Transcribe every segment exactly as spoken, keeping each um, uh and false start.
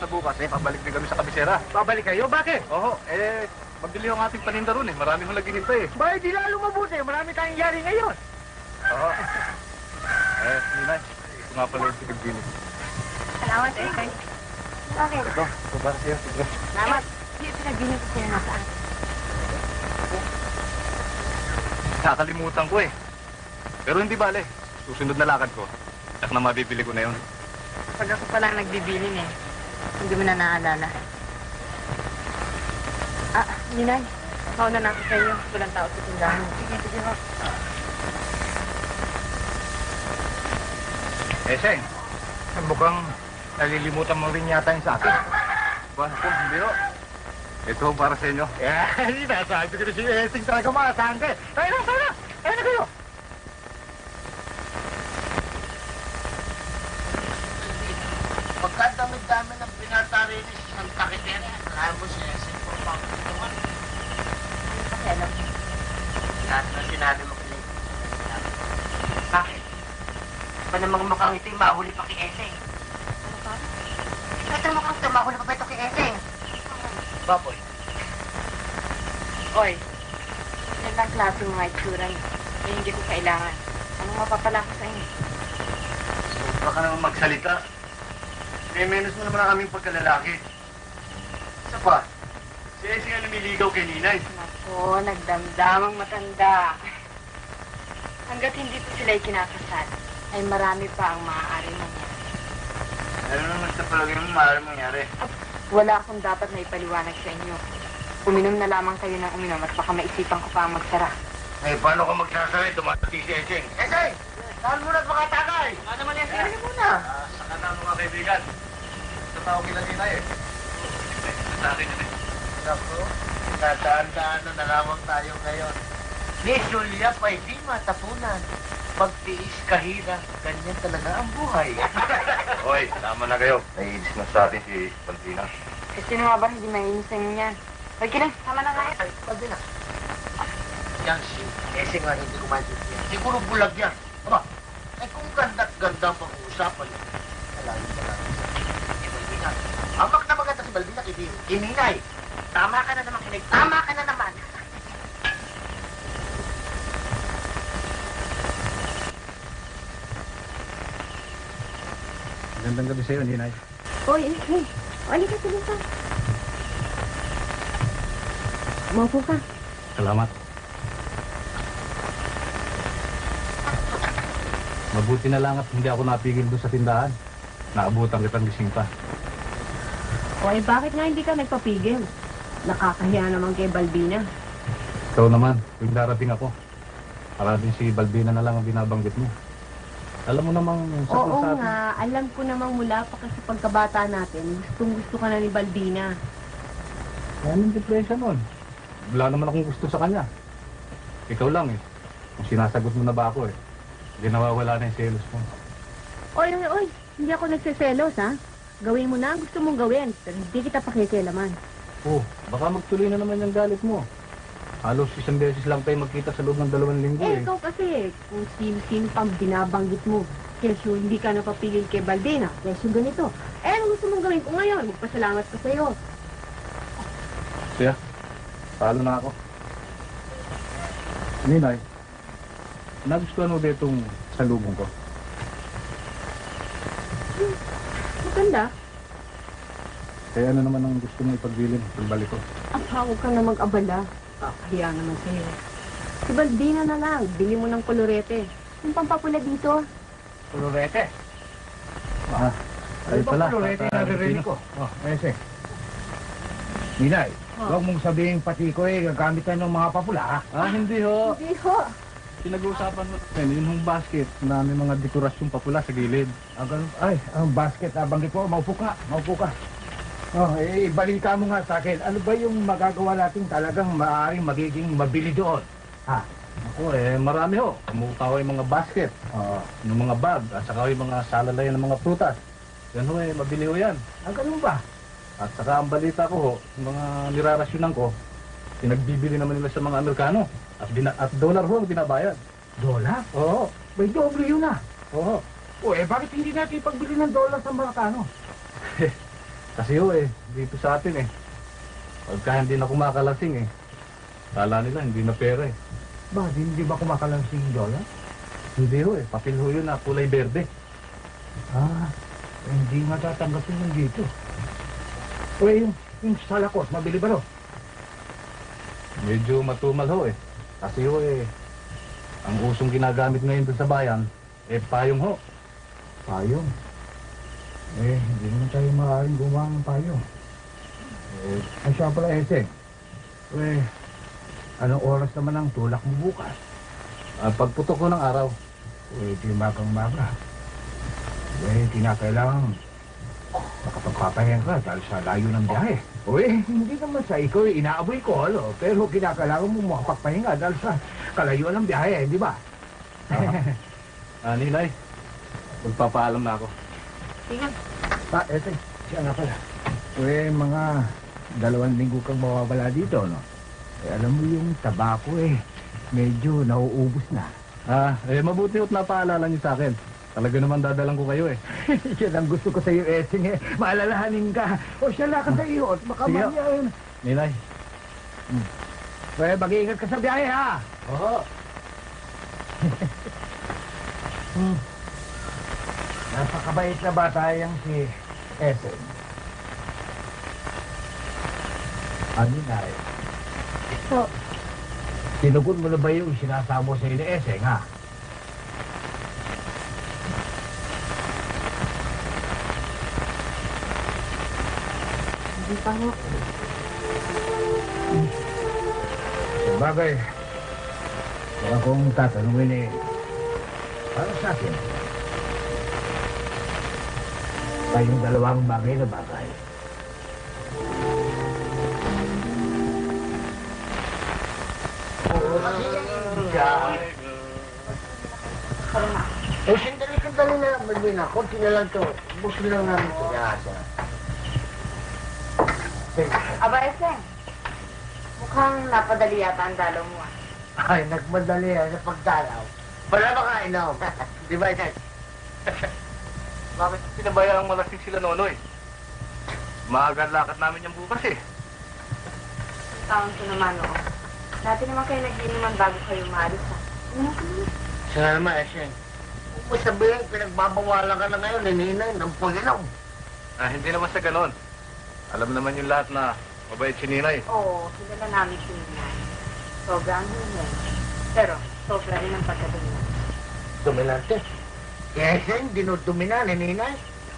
na bukas, eh, pabalik din kami sa kabisera. Babalik kayo? Bakit? Oo, eh, mabili yung ating paninda ron eh. Marami kong naghihintay eh. Ba, di lalo mabuti. Marami tayong yari ngayon. Oo. Eh, Ninay, ito nga pala yung pinagbili. Salamat, eh. Bakit? Ito, ito para sa'yo. Ito. Salamat. Hindi pinagbili ko sa'yo nasaan. Nakakalimutan ko eh. Pero hindi bale. Susunod na lakad ko. Yak na mabibili ko na yun. Pag ako palang nagbibilin eh, hindi mo na naalala. Ah, Ninay, mauna na ako sa iyo. Walang tao sa tindahan. Sige, sige ho. Eh, Seng, mukhang nalilimutan mo rin yata yung sa akin. Ba, ito, hindi ho. Ito para sa inyo. Eh, hindi na. Sabi ko na si Esing talaga maasahan ka eh. Tayo na, tayo na. Tayo na kayo. Pagkadami-dami ng pinatarinis ng takiter, alam mo si Esing po pa ako naman. Kasi alam mo. Lahat na sinabi mo kay Bakit? Ba namang mukhang ito'y mahuli pa kay Esing? Ano pa? Ito mukhang ito, mahuli pa ba ito kay Esing? Baboy. Oy, yan lang klase mga itsura niyo. Eh, hindi ko kailangan. Anong mapapala ko sa inyo? Sobra ka naman magsalita. Eh, menos mo naman ang aming pagkalalaki. Isa pa, si Esing ang lumiligaw kay Ninay. Nako, nagdamdamang matanda. Hanggat hindi po sila'y kinakasal, ay marami pa ang maaari mangyari. Ano naman sa palagay mo maaaring mangyari? Wala akong dapat na ipaliwanag sa inyo. Uminom na lamang kayo ng uminom at baka maisipan ko pa ang magsara. Eh, paano ka magsasabi? Dumatati si Esing. Esing! Saan mo na't makatagay? Ano naman yan? Sige muna. Ah, sa kanan mga kaibigan. Sa tao kila Ninay eh. Sa akin yun eh. Naku, tatandaan na lamang tayo ngayon. Ni Julia pa'y di matapunan. Pagtiis kahira, ganyan talaga ang buhay. Hoy, tama na kayo. Naiinis na sa atin si Pantina. Eh, sino nga ba hindi mainis sa inyo yan? Hoy, Kiling, tama na nga yan. Ay, pwede na. Yan si Esing nga hindi ko maintindihan. Siguro bulag yan. Aba, ay kung ganda-ganda ang pag-uusapan, malayo pa lang sa si Balbina. Amak na maganda si Balbina, kay Iminay. Tama ka na naman, Kilig. Tama ka na naman. Magandang gabi sa'yo, Ninay. Hoy, hey, halika sa ka. Maupo ka. Salamat. Mabuti na lang at hindi ako napigil doon sa tindahan. Naabutan kitang gising pa. Hoy, bakit nga hindi ka nagpapigil? Nakakahiya naman kay Balbina. Ikaw naman, yung darating ako. Para din si Balbina na lang ang binabanggit mo. Alam mo namang sa Oo sa atin. nga, alam ko namang mula pa kasi pagkabata natin, gustong gusto ka na ni Balbina. Anong depresya nun? Wala naman akong gusto sa kanya. Ikaw lang eh. Kung sinasagot mo na ba ako eh. Hindi nawawala na yung selos mo. Oy, oy, oy, hindi ako nagsiselos, ha? Gawin mo na ang gusto mong gawin, pero hindi kita pakikialaman. Oh, baka magtuloy na naman yung galit mo. Halos isang beses lang tayo magkita sa loob ng dalawang linggo Eh, eh. ikaw kasi, kung sino-sino pang binabanggit mo, kesyo hindi ka napapigil kay Balbina, kesyo ganito. Eh, ano gusto mong gawin ko ngayon? Magpasalamat ka sa'yo. Siya, talo na ako. Ninay, nagustuhan mo ba itong salubong ko? Hmm, maganda. Kaya ano naman ang gusto mo ipagbilin pagbalik ko? Ah, huwag ka na mag-abala. Kakahiya naman sa'yo. Si Balbina na lang, bili mo ng kolorete. Yung pampapula dito. Kolorete. Ah, Ano ba kolorete na naririnig ko? Oh, Esing. Ninay, Oh. huwag mong sabihin pati ko eh, gagamit tayo ng mga papula, ha? Ah, hindi ho. Hindi ho. Pinag-uusapan mo natin, yun yung basket na may mga dekorasyon papula sa gilid. Ah, ganun. Ay, ang basket, ah, banggit ko, maupo ka, maupo ka. Oh, eh, balita mo nga sa akin, ano ba yung magagawa natin talagang maaaring magiging mabili doon? Ha? Ako eh, marami ho. Kumutaw yung mga basket, Oo. yung mga bag, at saka yung mga salalay ng mga prutas. Yan ho eh, mabili ho yan. Ah, ganun ba? At saka ang balita ko ho, yung mga nirarasyonan ko, pinagbibili naman nila sa mga Amerikano. At, bina at dollar ho ang binabayad. Dola? Oo. May doble yun ah. Oo. O eh, bakit hindi natin pagbili ng dolar sa Maracano? Kasi ho eh, dito sa atin eh. Pagka hindi na kumakalasing eh. Kala nila hindi na pera eh. Ba, hindi ba kumakalansing Lola? Hindi ho eh, papel ho yun na kulay berde. Ah, hindi nga tatanggapin yung dito. O yung, yung salakos, mabili ba no? Medyo matumal ho eh. Kasi ho eh, ang usong ginagamit ngayon doon sa bayan, eh payong ho. Payong. Eh, hindi naman tayo maaaring gumawa ng payong. Eh, ay siya pala, Eseng. Eh, anong oras naman ang tulak mo bukas? Ah, pagputok ko ng araw. Eh, di magang-maga. Eh, kinakailangan makapagpapahinga ka dahil sa layo ng biyahe. O eh, hindi naman sa ikaw eh, inaaboy ko, ano? Pero kinakailangan mo makapagpahinga dahil sa kalayuan ng biyahe, di ba? Ah, Ninay, magpapaalam na ako. Sige. Ah, eto, siya nga pala. Eh, mga dalawang linggo kang mawawala dito, no? Eh, alam mo yung tabako eh, medyo nauubos na. Ah, eh mabuti ho't napaalala niyo sa akin. Talaga naman dadalang ko kayo eh. Yan ang gusto ko sa iyo, Esing eh. Maalalahanin ka. O siya lang ka sa iyo at baka Sige. mamaya yun. Ninay, Eh, mag-iingat ka sa biyahe, ha? Oo. Hmm. Napakabait na bata yung si Esing. Ano na eh? So, Tinugon mo na ba yung sinasamo sa iyo ni Eseng, ha? hindi pa ho. Sabagay, kung akong tatanungin eh, para sa akin, tayong dalawang bagay na bagay. Eh, sandali-sandali na lang, Malvina. Kunti na lang to. Busin lang namin ito. Aba, Eseng. Mukhang napadali yata ang dalaw mo ah. Ay, nagmadali yan sa pagdalaw. Wala ba kain na? Di ba, Isay? bakit pinabayaan malasing sila nonoy? Maaga ang lakad namin yung bukas eh. Taon ko naman, oo. Dati naman kayo nag-inuman bago kayo maalis ah. Ano ka naman? Siya naman, Isay. Kung mo sabihin, pinagbabawalan ka na ngayon, nininay, ng pag-inom. Ah, hindi naman sa ganon. Alam naman yung lahat na mabait si Ninay. Oo, kilala namin si Ninay. Sobra ang hinay. Pero, sobra rin ang pagkadumi. Dominante. Kaya siya, dinudumi na, nininay.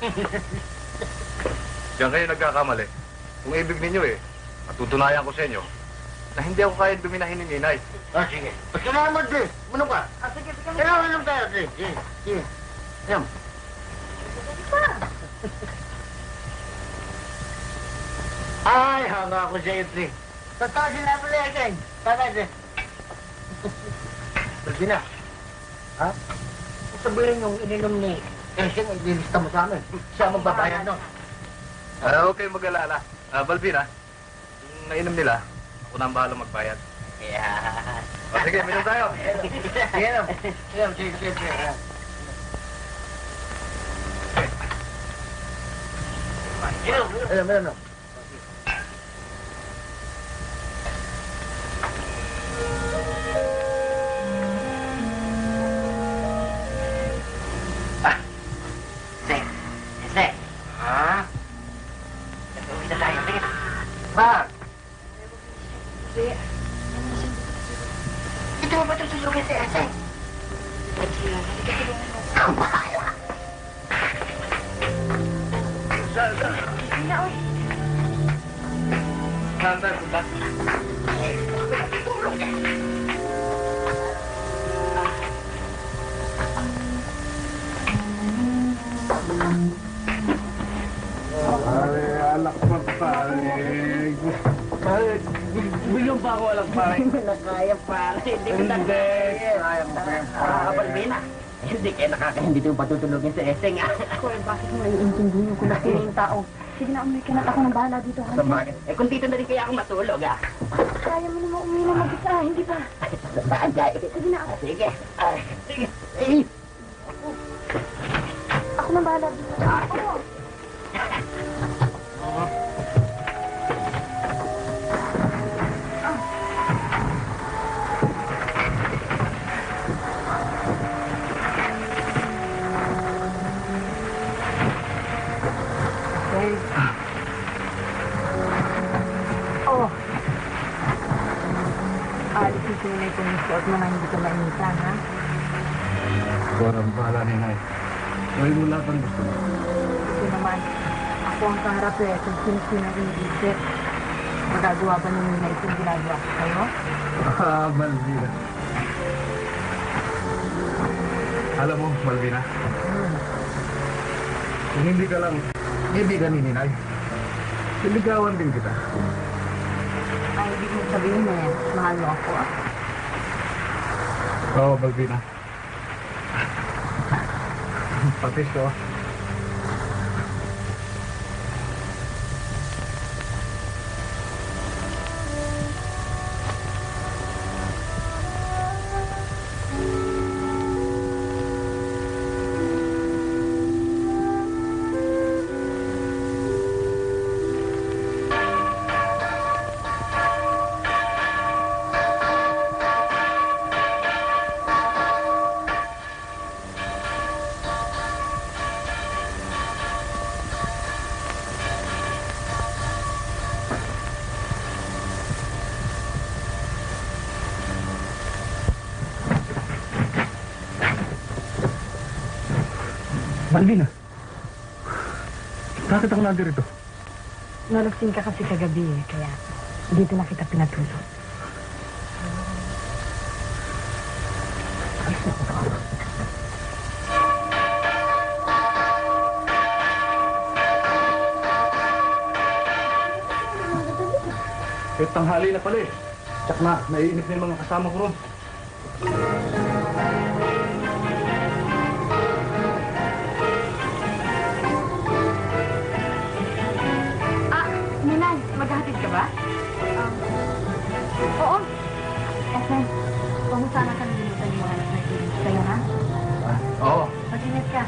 Diyan kayo nagkakamali. Kung ibig ninyo eh, matutunayan ko sa inyo na hindi ako kaya duminahin ni Ninay. Ah, sige. Salamat din. Ano ka? Ah, sige, sige. Kailangan lang tayo, Dre. Sige, sige. Ayan. Ay, hanga ako sa iyo, Dre. Totoo sila pala, Dre. Tama, Dre. Pwede na. Ha? Kung sabihin yung ininom ni Eseng, ililista mo sa amin. Siya magbabayad nun. Ah, okay, mag-alala. Ah, Balbina, yung nainom nila, ako na ang bahala magbayad. Yeah. O sige, minom tayo. Sige, no. Sige, sige, sige, sige. Inom, inom, inom, inom. Sek, Sek. Ha? Uwi na tayo, sige. Ba? Ito mo ba ito susugin si Eseng? Ang bahala. Saan tayo punta? Pare, alak pa, pare. Pare, bilong pa ako alak, pare. Hindi na kaya, pare. Hindi ko na Hindi, kaya. kaya mo kaya, Ah, pare. Balbina. Hindi kaya nakaka, hindi ito patutulogin sa Eseng, ah. Ako, eh, bakit mo naiintindihin ko na sila yung tao? Sige na, umuwi ka na. Ako nang bahala dito, Sa Hansen. bakit? Eh, kung dito na rin kaya ako matulog, ah. Kaya mo naman umuwi na mag-isa, hindi ba? Bagay. Sige na, ako. Sige. Ay, sige. Eh, Ako nang bahala dito. Ako. tunay kung suot mo na hindi ka mainitan, ha? Parang bahala ni Nay. Gawin mo lahat ang gusto mo. Kasi naman, ako ang kaharap eh, kung sino-sino ang iniisip. Magagawa ba ni Nina itong ginagawa ko sa'yo? Ah, Malvina. Alam mo, Malvina, Hmm. kung hindi ka lang ibigan ni Ninay, siligawan din kita. Ay, ibig mo sabihin eh, mahal mo ako, ah. Oo, Malvina. Pati siya. Malvina, bakit ako nandirito? Nalasing ka kasi kagabi eh, kaya dito na kita pinatulog. Eh, tanghali na pala eh. Tsak na, naiinip na yung mga kasama ko ron. Ah, Ninay, maghahatid ka ba? Um, oo. Esen, huwag mo sana kalimutan yung mga nagkikinig sa'yo, ha? Ah, oo. Mag-ingat ka.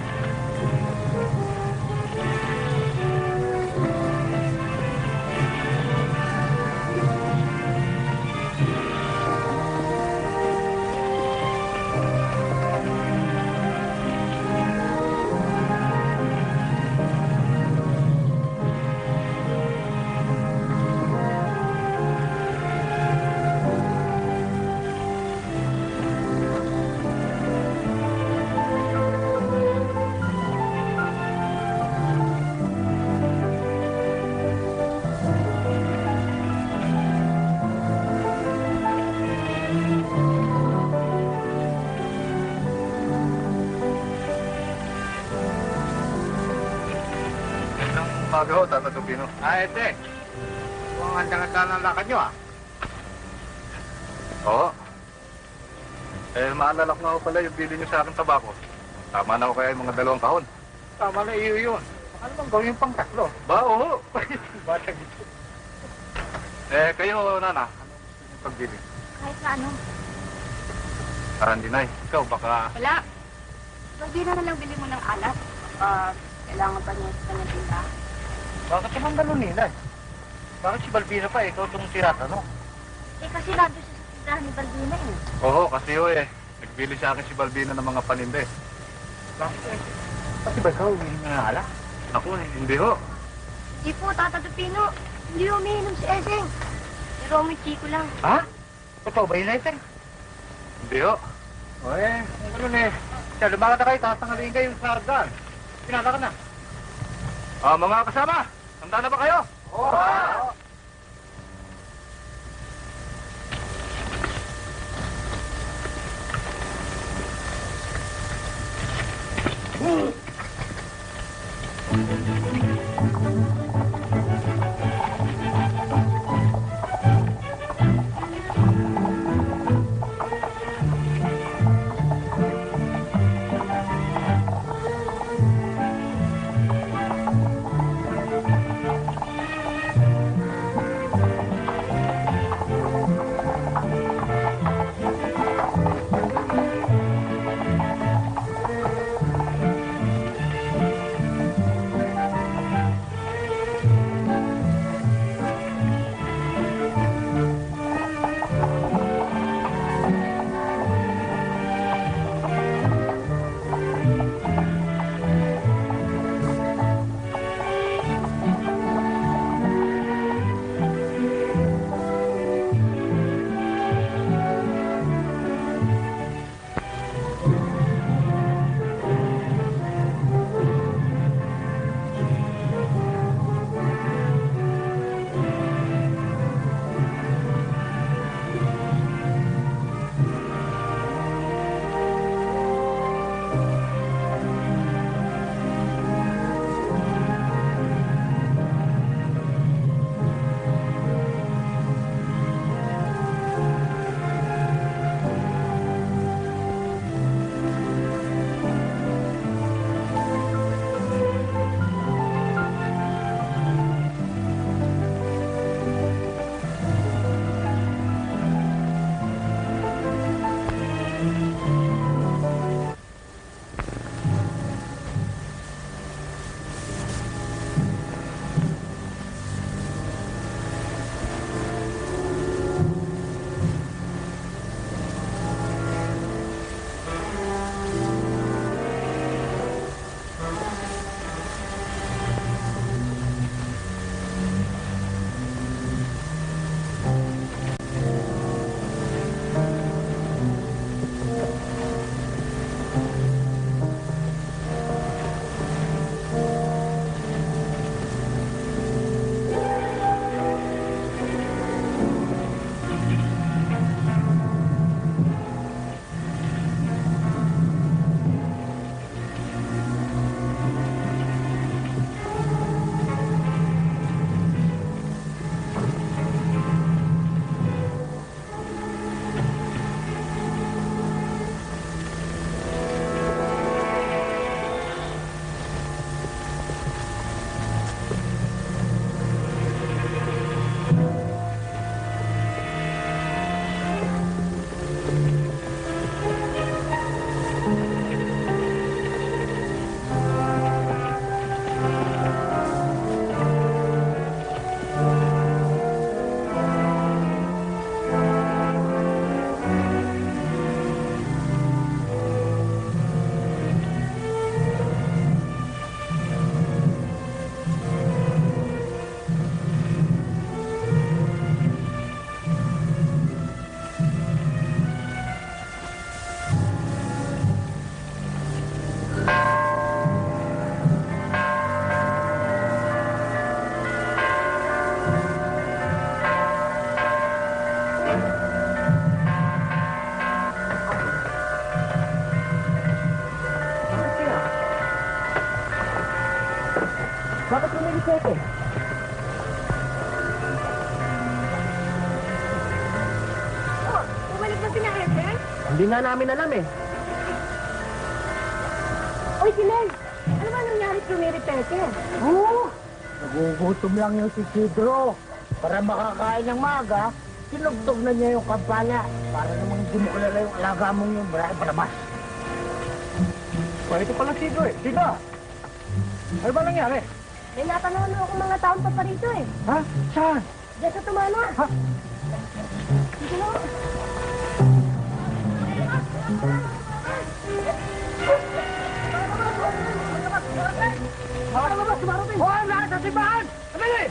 Umaga ho, Tata Tupino. Ah, ete. Kung handa-handa ng lakad nyo, ah. Oo. Eh, maalala ko nga ho pala yung bili niyo sa akin tabako. Tama na ho kaya yung mga dalawang kahon. Tama na iyo yun. Ano bang gawin pang tatlo? Ba, oo. Bata dito. Eh, kayo, Nana, ano gusto niyo pagbili? Kahit na ano. Parang dinay. Ikaw, baka... Wala. Balbina na lang bili mo ng alat. Ah, kailangan pa niya sa kanyang tinda. Bakit naman ganun, Ninay? Bakit si Balbina pa, ikaw itong tinatanong? Eh, kasi nandun siya sa tindahan ni Balbina eh. Oo, kasi ho eh. Nagbili sa akin si Balbina ng mga paninde. Bakit eh? Pati ba ikaw, umiinom na ng alak? Ako, eh, hindi ho. Di po, Tata Tupino. Hindi umiinom si Eseng. Si Romy Chico lang. Ha? Totoo ba yun, Ete? Hindi ho. O eh, kung ganun eh. Siya, lumakad na kayo, tatanggalin kayo sa hardaan. Pinala ka na. Ah, mga kasama, handa na ba kayo? Oo! Hindi nga namin alam eh. Uy, si Len! Ano ba nangyari kay Mary Peter? Oo! Nagugutom lang yung si Sidro. Para makakain ng maga, sinugtog na niya yung kampanya. Para namang hindi mo kilala yung alaga mong yung bahay palabas. O, ito pala Sidro eh. Sidro! Ano ba nangyari? May natanawan ako mga taong paparito eh. Ha? Saan? Diyan sa tumana. Ha? Sige mo. Mga labas, sumarating! Hoy, lahat sa simbahan! Sabili!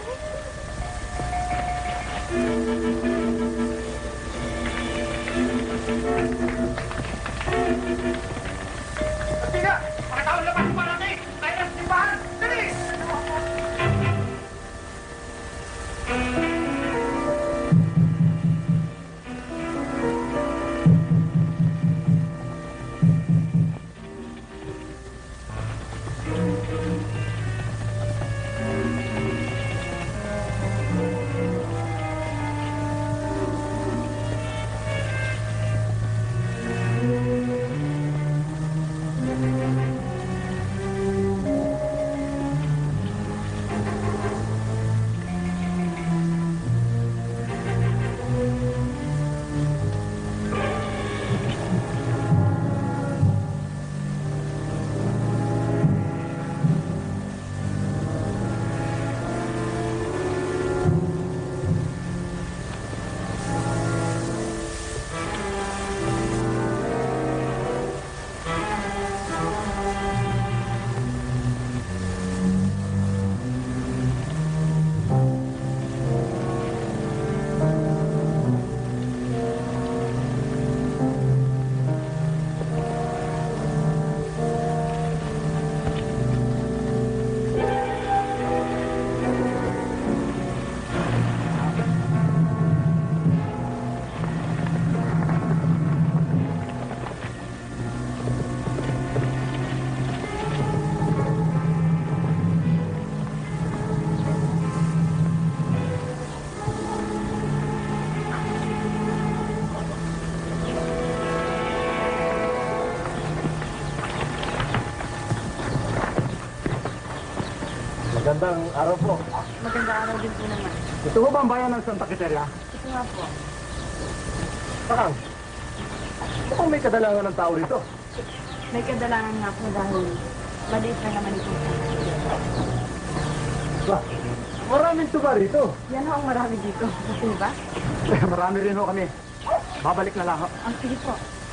Tiga! Mga taon labas, sumarating! Tayo sa simbahan! Dali! Magandang araw po. Maganda araw din po naman. Gusto mo ba ang bayan ng Santa Quiteria? Ito nga po. Bakang, mukhang may kadalangan ng tao rito. May kadalangan nga po dahil maliit na naman ito. Ba, maraming tuba rito. Yan ho ang marami dito. Gusto niyo ba? Eh, marami rin ho kami. Babalik na lang ho. Ang sige po.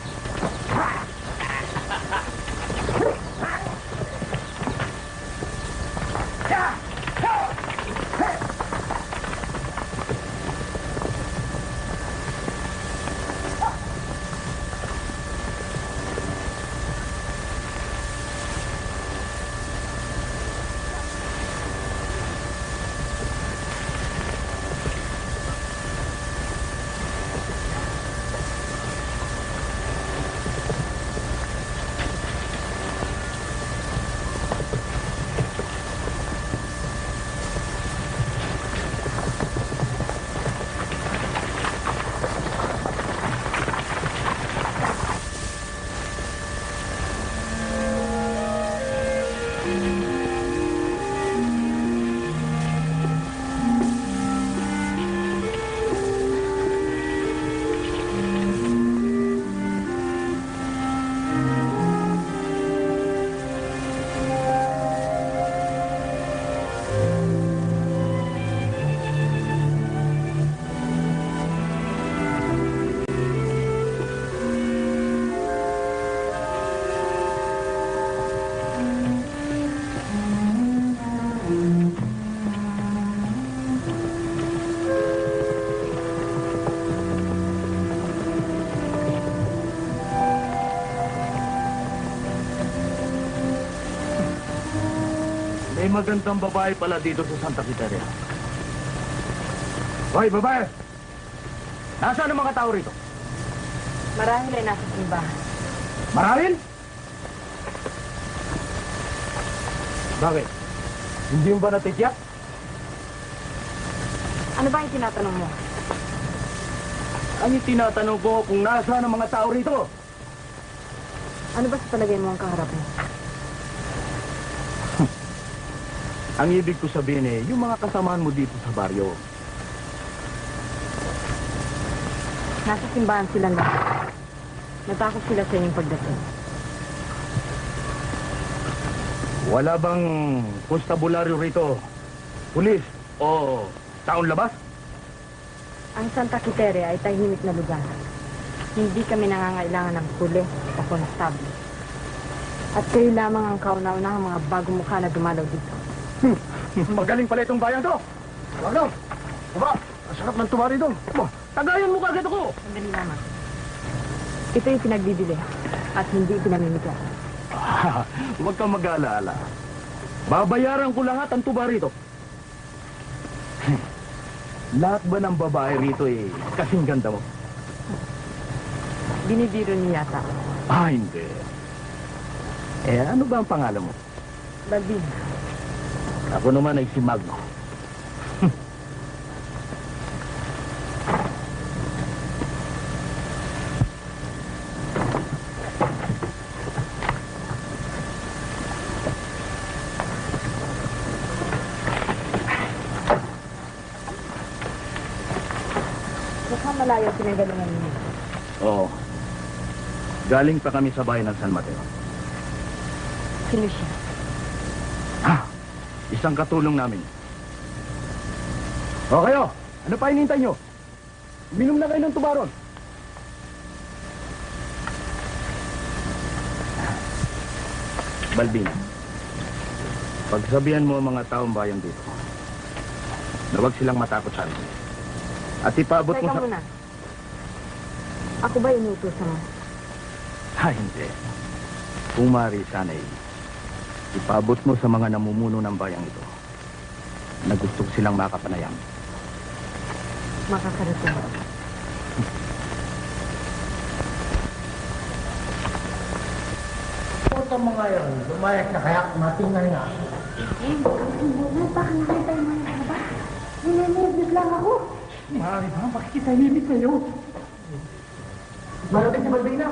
May magandang babae pala dito sa Santa Quiteria. Hoy, babae! Nasaan ang mga tao rito? Marahil ay nasa simbahan. Marahil? Bakit? Hindi mo ba natitiyak? Ano ba yung tinatanong mo? Ang tinatanong ko kung nasaan ang mga tao rito. Ano ba sa palagay mo ang kaharap mo? Ang ibig ko sabihin eh, yung mga kasamaan mo dito sa baryo. Nasa simbahan silang lahat. Natakot sila sa inyong pagdating. Wala bang konstabularyo rito? Pulis o taon labas? Ang Santa Quitere ay tahimik na lugar. Hindi kami nangangailangan ng pulis o konstable. At kayo lamang ang kauna-unahang mga bagong mukha na dumalaw dito. Hmm. Magaling pala itong bayan to. Ano? Aba, ang sarap ng tumari doon. Aba, tagayan mo kagad ako. Sandali lamang. Ito yung pinagbibili at hindi pinamimigay. Ah, huwag kang mag-aalaala. Babayaran ko lahat ang tuba rito. Lahat ba ng babae rito eh, kasing ganda mo? Binibiro niya yata. Ah, hindi. Eh, ano ba ang pangalan mo? Balbina. Ako naman ay si Magno. Mukhang malayo pinagalingan niyo. Oo. Galing pa kami sa bayan ng San Mateo. Sino siya? Ah, isang katulong namin. O kayo, ano pa hinihintay nyo? Minom na kayo ng tubaron. Balbina, pagsabihan mo ang mga taong bayan dito na huwag silang matakot sa amin. At ipaabot mo Teka sa... muna. Ako ba inuutosan mo? Ha, hindi. Kung maaari sana'y ipaabot mo sa mga namumuno ng bayang ito na gusto silang makapanayam. Makakarating. Puta mo ngayon, lumayas na kaya matingnan nga. Eh, Simulan, baka nakita yung mga ba? Ninanibig lang ako. Maaari ba? Bakit kita himig kayo? Marating si Malvina.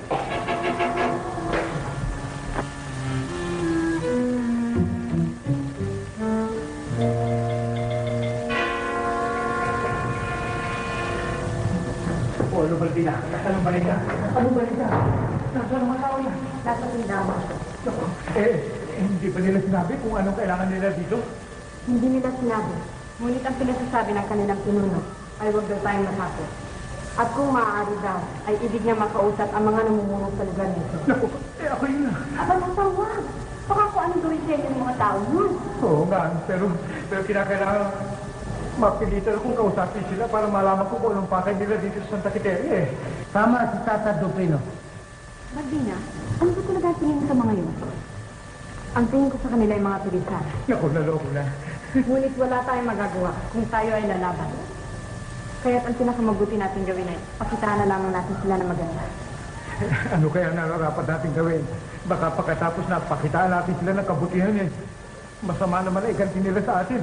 O, ano Malvina? Nasaan ang balita? Ano balita? Nasaan ang asawa niya? Nasa tindahan. Eh, eh, hindi ba nila sinabi kung anong kailangan nila dito? Hindi nila sinabi. Ngunit ang pinasasabi ng kanilang pinuno ay huwag daw tayong matakot. At kung maaari daw, ay ibig niya makausap ang mga namumuno sa lugar nito. Naku, eh ako yun na. Aba, natawag. Baka kung anong gawin sa inyo ng mga tao yun. Oo nga, pero, pero kinakailangan mapilitan akong kausapin sila para malaman ko kung anong pakay nila dito sa Santa Quitere eh. Tama si Tata Dupino. Magdina, ano ba talaga ang tingin mo sa mga yun? Ang tingin ko sa kanila ay mga tulisan. Naku, naloko na. Ngunit wala tayong magagawa kung tayo ay lalaban. Kaya't ang pinakamabuti natin gawin ay pakitaan na lamang natin sila na maganda. Ano kaya nararapat natin gawin? Baka pagkatapos na pakitaan natin sila ng kabutihan eh. Masama naman ay ganti nila sa atin.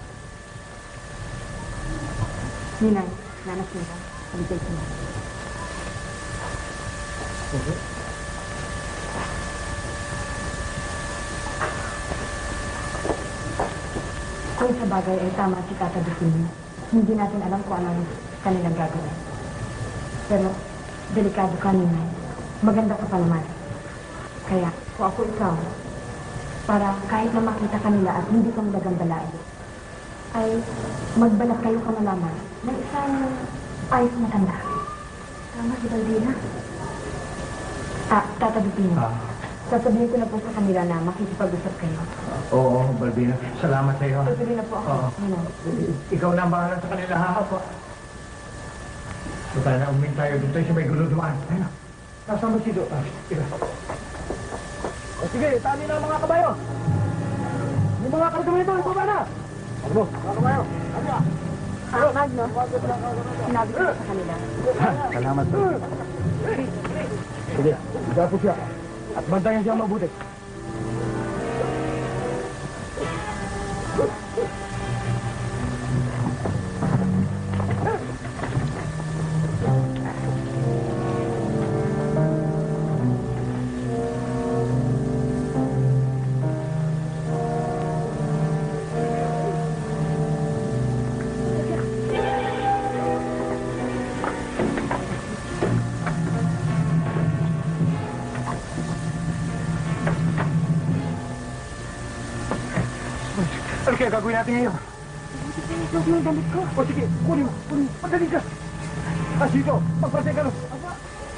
Ninay, nanas nila, haligay sila. Okay. Kung sa bagay ay tama si Tata Dupino, hindi natin alam kung ano ang kanilang gagawin. Pero, delikado ka, Ninay. Maganda ka pa naman. Kaya, kung ako ikaw, para kahit na makita kanila at hindi ka nagandalain, ay magbalat kayo ka malaman na isang ayos na tanda. Tama si Baldina. Ah, Tata Dupino. Ah. Sasabihin ko na po sa kanila na makikipag-usap kayo. Oo, Balbina. Salamat sa iyo. Sasabihin na po ako. Oo. Ninay. Ikaw na ang bahala sa kanila, hahapa. So, tayo na uming tayo doon tayo sa may gulo dumaan. Ayun na. Nasaan mo si Do? Ah, tira. O sige, tali na ang mga kabayo. Yung mga kargamento, ito ba na? Ano? Mga kabayo. Ano ya? Ah, Magno, sinabi ko sa kanila. Salamat po. Sige, higa po siya. At bantayan siya mabuti. kaya gagawin natin ngayon? Buti pa isuot mo yung damit ko. O sige, kunin mo, kunin mo. Madali ka. Asito, magpasay ka nun. Aba,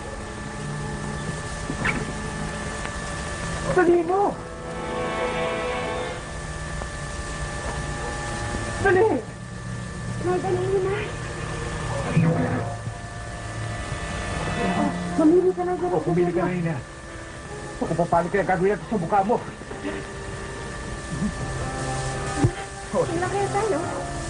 Dali mo! Dali! may dali Ninay. Oh, mamili ka na dyan. O, pumili ka na yun na. O, kung papalo kaya gagawin natin sa mukha mo. Sila kaya tayo?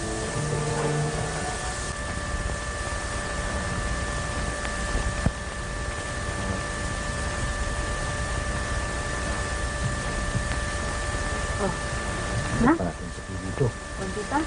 Oh. Na? Parating sa dito. Kunti pa?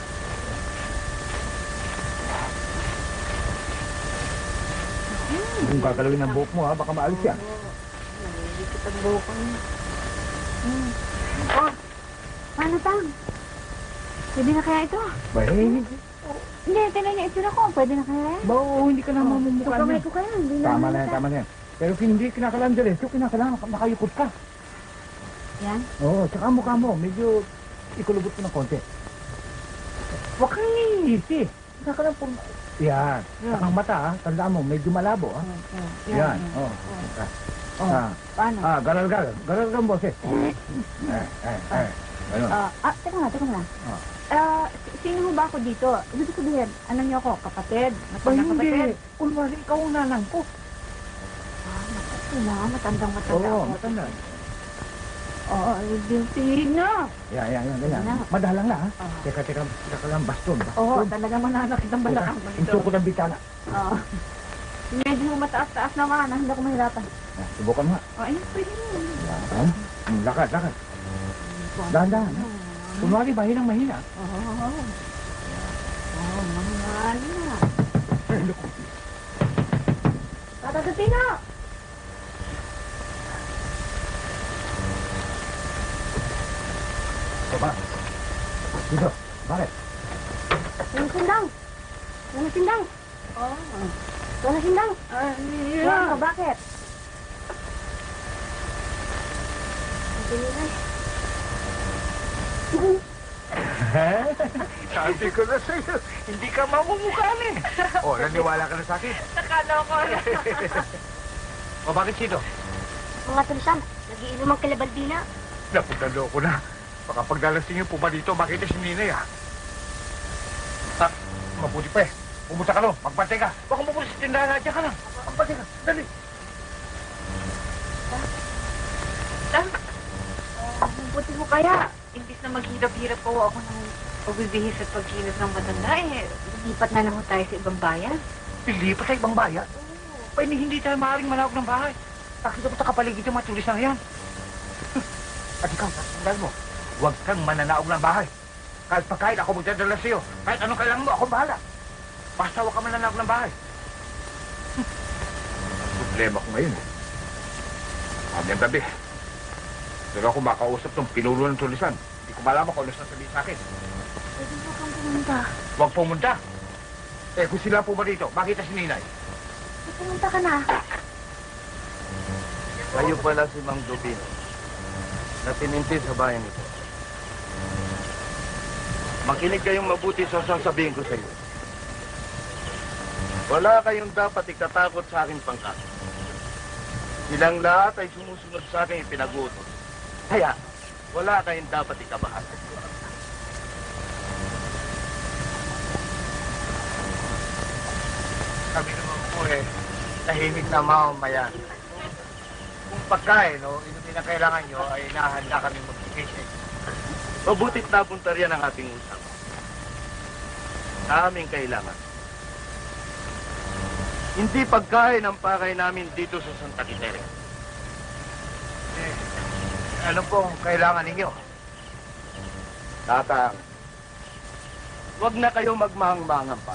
Kung kakalawin ang buhok mo ha, baka maalis yan. Nalilikit ang buhok ko niya. Hmm. Oh, paano Tang? Pwede na kaya ito? Ba, eh, Hindi, tinan niya itsura ko. Pwede na kaya yan? ba, oo, hindi ka na mamumukha Tukamay niya. ko kaya. Hindi na Tama naman na yan, ata. tama na yan. Pero kung hindi kinakailangan dyan, ito kinakailangan nakayukot ka. Yan? Oo, tsaka ang mukha mo, medyo ikulubot mo ng konti. Huwag kang ngingiti. Kinakailangan po. Yan. Yan. Saka ang mata ha, tandaan mo, medyo malabo ha. Oh, oh, Yan, oo. Oh, Ah, paano? ah, garal-garal. Garal-garal mo, eh. Eh, eh, eh. Ayun. Ah, ah, teka nga, teka nga. Ah. Ah, si- sino mo ba ako dito? Ibig sabihin, ano niyo ako? Kapatid? Ba, Matandang hindi. kapatid? Kunwari, ikaw ang nanang ko. Ah, wala, matandang matanda Oo, ako. matanda. Oo, guilty na. Yan, yan, yan, ganyan. Yan. Madalang na, ha? Ah. Teka, teka, teka lang, baston, Oo, baston. talaga mananakit ang balakang mo Hinto dito. ko ng bitana. Oo. Medyo mataas-taas naman, ah, hindi ako mahirapan. Ah, subukan mo nga. Oh, ayun, pwede rin. Yan. Hmm, lakad, lakad. Dahan-dahan, ha? Kunwari, mahinang mahina. Oo. Oo. Oo, mahal na. Ay, naku. Tatagatin na! Baba. Dito, bakit? Yung sindang! Yung sindang! Oo. Yung sindang! Ah, Ano, bakit? Hindi na. Sabi ko na sa'yo, hindi ka mamumukhaan eh. Oh, naniwala ka na sa akin. Nakala ko. O, bakit sino? Mga tulisan, nagiinom ang kalabaldina. Naputalo ko na. Baka pagdalasing niyo po ba dito, makita si Ninay ah. Ha? Mabuti pa eh. Pumunta ka no, magbantay ka. Baka mabuti sa tindahan, dyan ka lang. Magbantay ka, dali. Buti mo kaya, imbis na maghirap-hirap po ako ng pagbibihis at pagkilos ng matanda, eh, lumipat na lang ho tayo sa ibang bayan. Pilipat sa ibang bayan. Pa hindi tayo maaaring malawag ng bahay. Nakita ko sa kapaligid yung mga tulisan na yan. At ikaw, tatandaan mo, huwag kang mananaog ng bahay. Kahit pagkain, ako magdadala sa'yo. Kahit anong kailangan mo, ako bahala. Basta huwag kang mananaog ng bahay. Ang problema ko ngayon eh. Mamayang gabi. Pero ako makausap ng pinulo ng tulisan. Hindi ko malaman kung ano sasabihin sa akin. Pwede mo kang pumunta. Huwag pumunta. Eh, kung sila po ba dito, makita si Ninay. Pumunta ka na. Kayo pala si Mang Dubin na tininti sa bayan ito. Makinig kayong mabuti sa sasabihin ko sa iyo. Wala kayong dapat ikatakot sa aking pangkat. Silang lahat ay sumusunod sa aking ipinag-uutos. Kaya, wala kayong dapat ikabahan. Sabi naman po eh, tahimik na mamamayan. Kung pagkain o inumin na kailangan nyo, ay nahanda kami magbigay sa inyo. Mabutit napunta riyan ang ating usap. Sa aming kailangan. Hindi pagkain ang pakay namin dito sa Santa Quiteria. Eh, ano pong kailangan ninyo? Tatang, huwag na kayo magmahang-mahangan pa.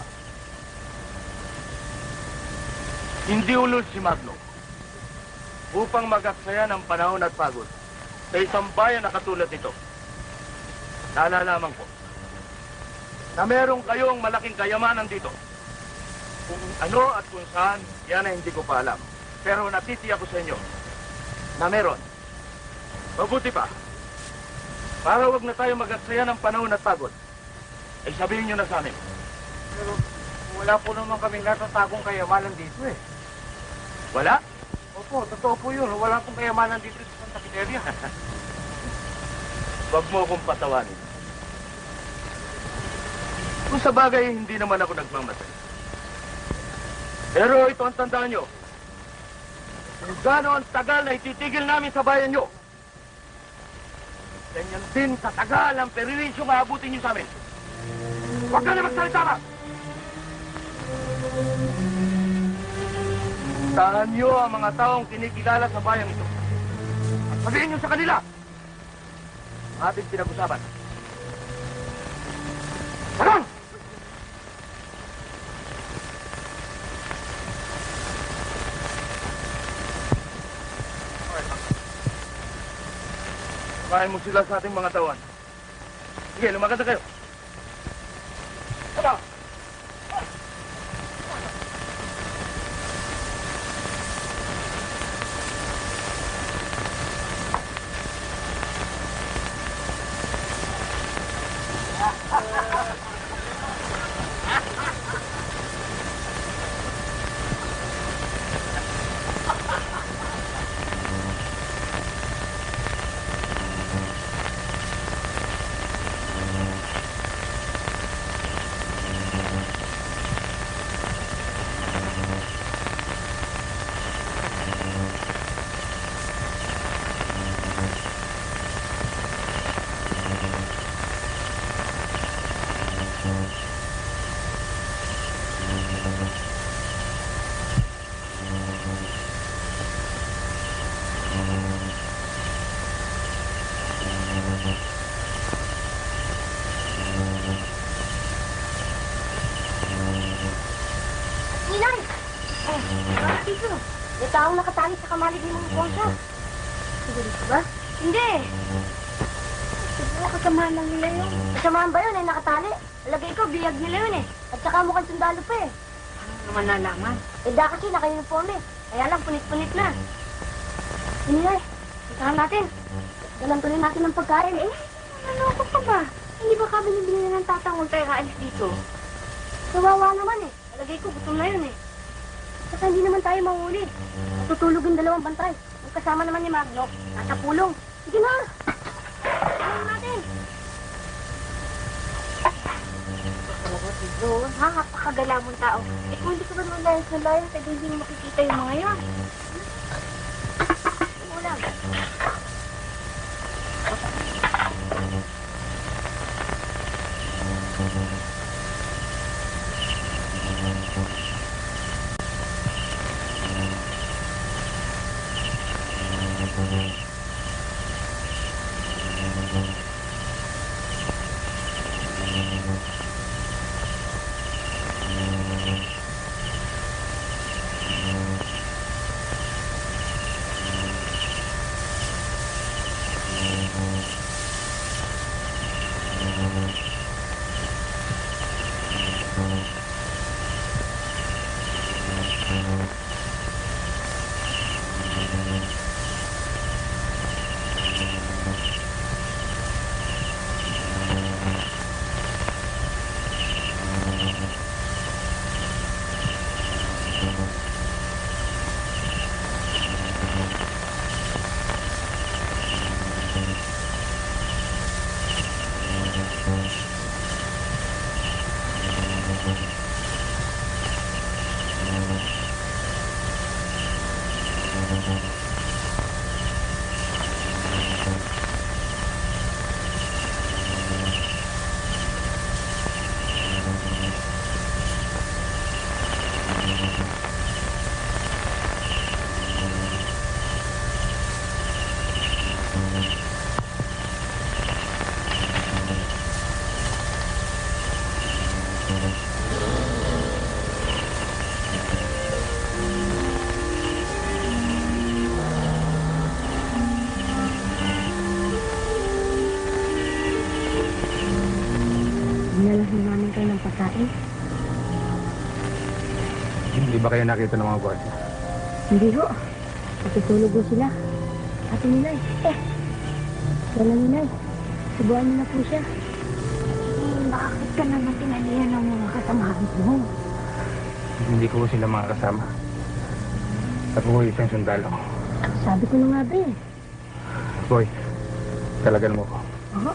Hindi ulol si Magno upang magaksaya ng panahon at pagod sa isang bayan na katulad nito. Nalalaman ko na meron kayong malaking kayamanan dito. Kung ano at kung saan, yan ay hindi ko pa alam. Pero natitiyak ko sa inyo na meron. Mabuti pa, Para wag na tayo mag-aksaya ng panahon at pagod. Ay sabihin nyo na sa amin. Pero wala po naman kaming natatagong kayamanan dito eh. Wala? Opo, totoo po yun. Wala pong kayamanan dito sa Santa Quiteria. Wag mo akong patawanin. Kung sa bagay, hindi naman ako nagmamatay. Pero ito ang tandaan nyo. Kung gaano ang tagal na ititigil namin sa bayan nyo, ganyan din sa tagal ang perilisyong aabutin nyo sa amin. Huwag ka na magsalita ka! Tahan nyo ang mga taong kinikilala sa bayang ito. At sabihin nyo sa kanila, ating pinag-usapan. Sarang! Samahin mo sila sa ating mga tawan. Sige, lumakad na kayo. Tama! Ninay! Oh, bakit dito? May taong nakatali sa kamalig ni mga konsya. Sigurito ba? Hindi. Siguro kasamaan lang nila yun. Kasamaan ba yun ay nakatali? Alagay ko, biyag nila yun eh. At saka mukhang sundalo pa eh. Ano naman nalaman? Eh da kasi naka-uniform eh. Kaya lang punit-punit na. Ninay, ikahan natin. Dalang tuloy natin ng pagkain eh. Ano ko pa ba? Hindi ba kami nabili ng tatang kung tayo kaalis dito? Kawawa naman eh. Alagay ko, gutom na yun eh. Saka hindi naman tayo mahuli. Tutulog yung dalawang bantay. Ang kasama naman ni Magno, nasa pulong. Sige na! Ano natin? Talaga, Pedro, ha? Napakagala mong tao. Eh kung hindi ka ba naman layas na layas, eh hindi mo makikita yung mga yun. Ulam. Dinalahin namin kayo ng pagkain. Hindi ba kayo nakita ng mga gwardiya? Hindi ho. Matutulog ho sila. Ate Ninay. Eh. Wala Ninay. Subuhan niyo na po siya. Eh, bakit ka naman tinalihan ng mga kasamahan mo? Hindi ko sila makakasama. Ako ko isang sundalo. Sabi ko na nga ba eh. Boy, talagan mo ko. Oo.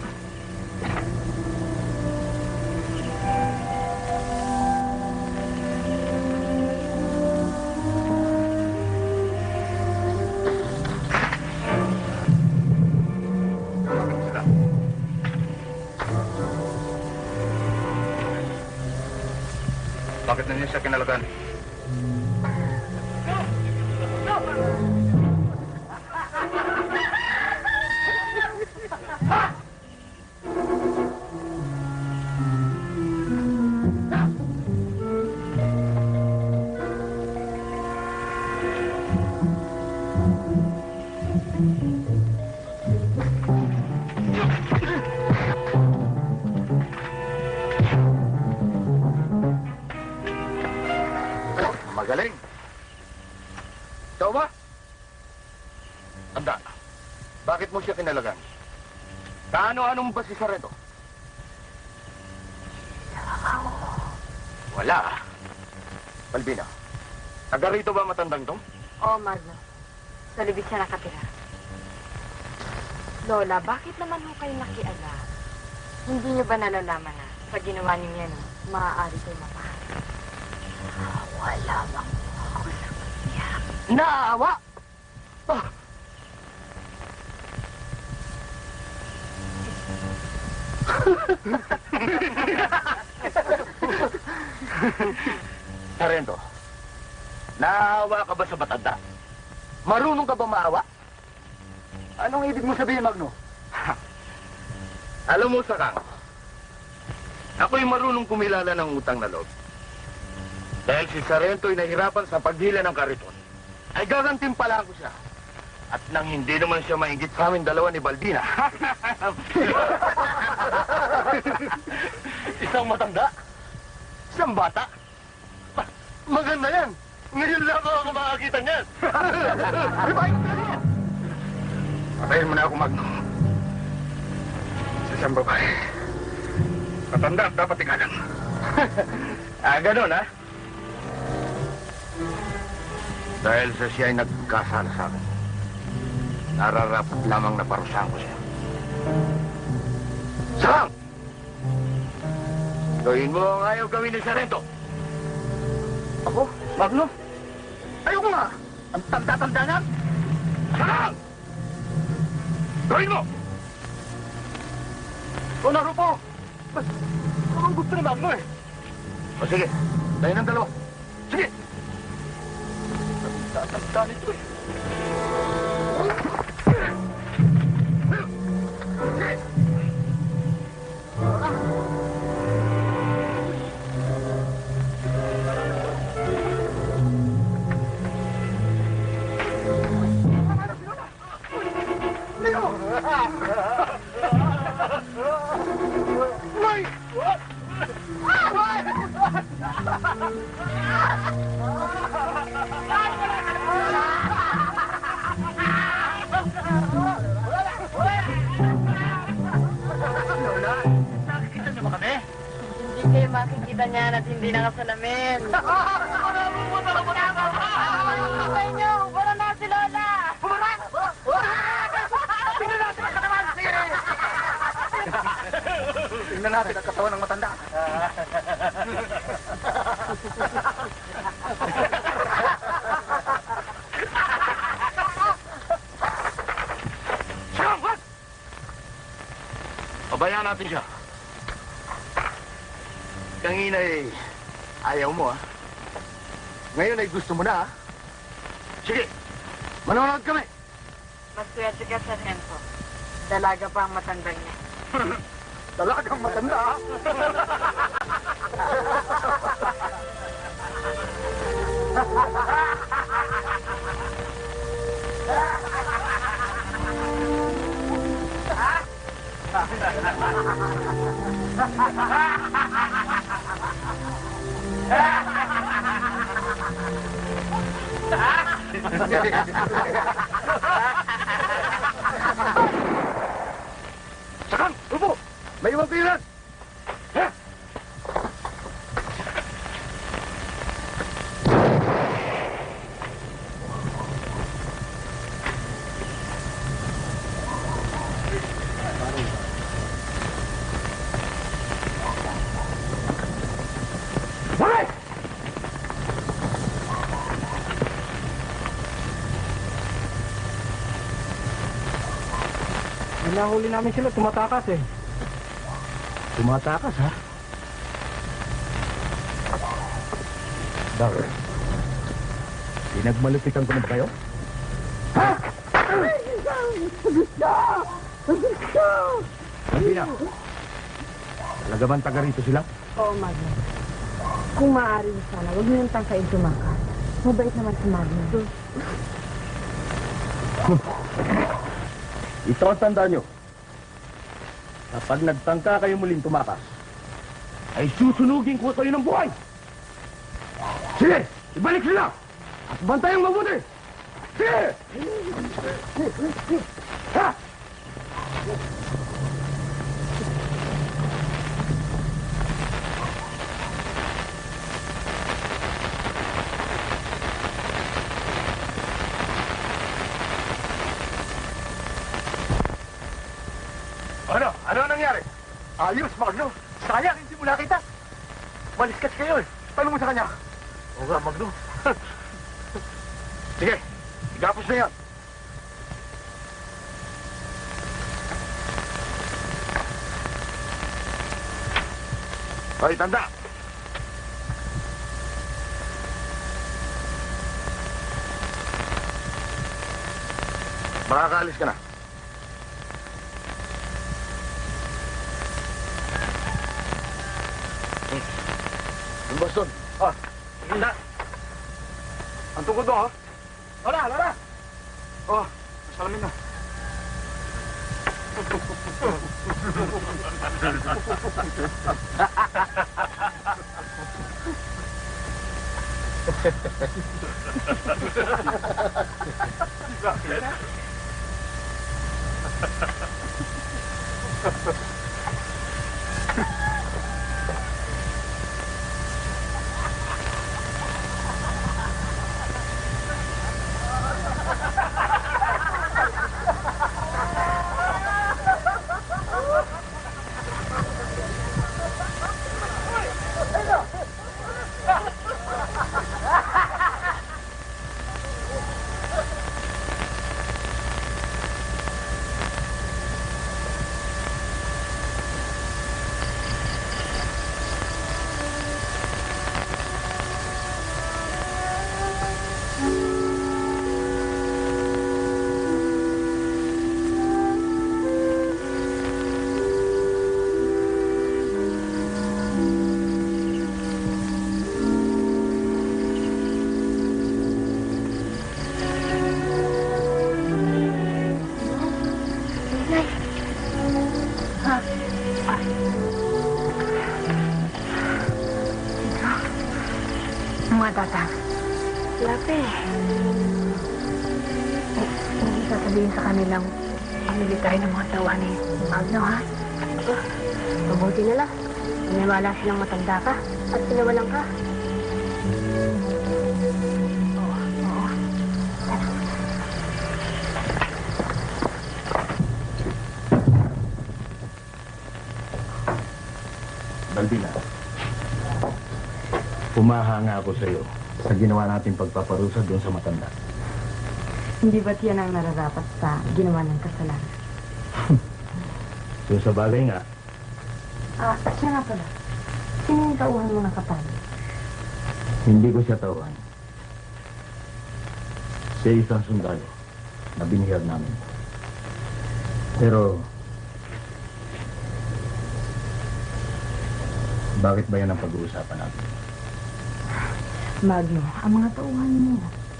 Bakit na niya siya kinalagan? Magaling. Ikaw ba? Tanda, bakit mo siya kinalagan? Kaano-ano mo ba si Sarento? Wala ah. Balbina, taga rito ba matandang to? Oo, Magno. Sa libid siya nakatira. Lola, bakit naman ho kayo nakiala? Hindi niyo ba nalalaman na sa ginawa niyo yan, maaari kayo mapahal? Wala bang ako sa kanya? Naawa! Ah. Sarento, naawa ka ba sa matanda? Marunong ka ba maawa? Anong ibig mo sabihin, Magno? Alam mo, Sakang, ako'y marunong kumilala ng utang na loob. Dahil si Sarento ay nahirapan sa paghila ng kariton, ay gagantimpalaan ko siya. At nang hindi naman siya maingit sa amin dalawa ni Baldina. Isang matanda? Isang bata? Ah, maganda yan! Ngayon lang ako makakita niyan! Patayin mo na ako, Magno. Sa isang babae. Matanda at dapat ikalang. Ah, ganun, ha? Dahil sa siya ay nagkasala sa akin, nararapat lamang na parusahan ko siya. Sakang! Gawin mo ang ayaw gawin ni Sarento. Ako? Magno? Ayoko nga! Ang tanda-tanda nga! Sakang! Gawin mo! O, naroon po! Anong gusto ni Magno eh? O sige, tayo ng dalawa. Sige! Tanda nito eh. Hindi kayo makikita niyan at hindi nakasalamin. Sabay niyo! Wala na si Lola! Tingnan natin ang katawan ng matanda. Sakang! Pabayaan natin siya. Kanina eh, ayaw mo, ha? Ngayon ay gusto mo na, ha? Sige, manonood kami. Maswerte ka, Sargento. Dalaga pa ang matandang niya. Talagang matanda. Sakang! Walang pilan! Ha? Balik! Nahuli namin sila, tumatakas eh. Tumatakas, ha? Bakit? Pinagmalupitan ko na ba kayo? Ha? Hindi na. Talaga bang taga rito sila? Oo, Magno. Kung maaari sana, huwag niyong tangkain tumakas. Mabait naman si Magno. Ito ang tanda nyo. Kapag nagtangka kayo muling tumakas, ay susunugin ko kayo ng buhay! Sige! Ibalik sila! At bantayang mabuti! Sige! Ha! Ano? Ano ang nangyari? Ayos, Magno. Sayang, hindi mo nakita. Maliskas kayo eh. Tanong mo sa kanya. Oo nga, Magno. Sige, igapos na yan. Ay, tanda. Makakaalis ka na. Yung baston. Ah, hindi. Ang tungkod mo, ha? Lola, Lola! Oh, masalamin na. Mga tata. Lape. Eh, hindi sasabihin sa kanilang pamili tayo ng mga tawa ni Magno, ha? Mabuti na lang. Iniwala silang matanda ka at pinawalan ka. Oo, oo. Balbina, pumahanga ako sa iyo sa ginawa nating pagpaparusa doon sa matanda. Hindi ba't yan ang nararapat sa ginawa ng kasalanan? Doon sa bagay nga, Ah, siya nga pala. Sino yung tauhan mo ng kapal? hindi ko siya tauhan. Siya isang sundalo na binihag namin. Pero, bakit ba yan ang pag-uusapan natin? Magno, ang mga tauhan mo.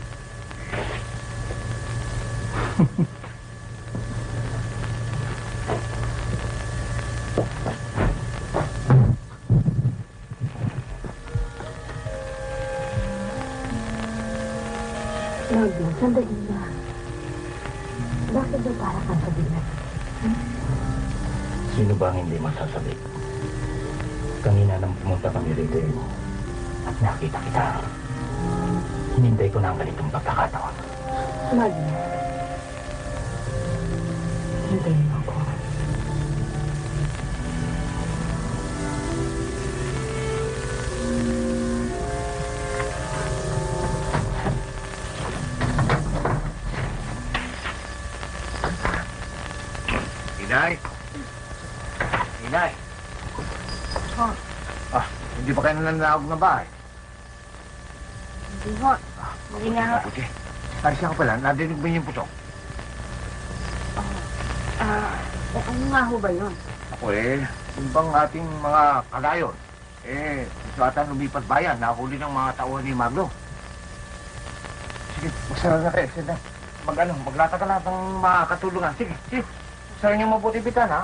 Magno, sandali na. Bakit ba para kang kabilat? Hmm? Sino ba ang hindi masasabi? Kanina nang pumunta kami rito, eh, nakita kita. Hinintay ko na ang ganitong pagkakataon. Magno. Hintayin mo ako. Inay! Inay! Ah, ah, hindi pa kayo nananawag na bahay? Hindi ho. Hindi nga ho. Mabuti. Ay, siya ka pala, nadinig mo yung putok? Ah, eh, ano nga ho ba yun? Ako eh, yung bang ating mga kagayon, eh, gusto ata lumipat bayan, nahuli ng mga tauhan ni Magno. Sige, magsara na kayo, sige. Mag ano, maglatag ka lahat ng mga katulungan. Sige, sige. Magsara niyo mabuti bitan, ha?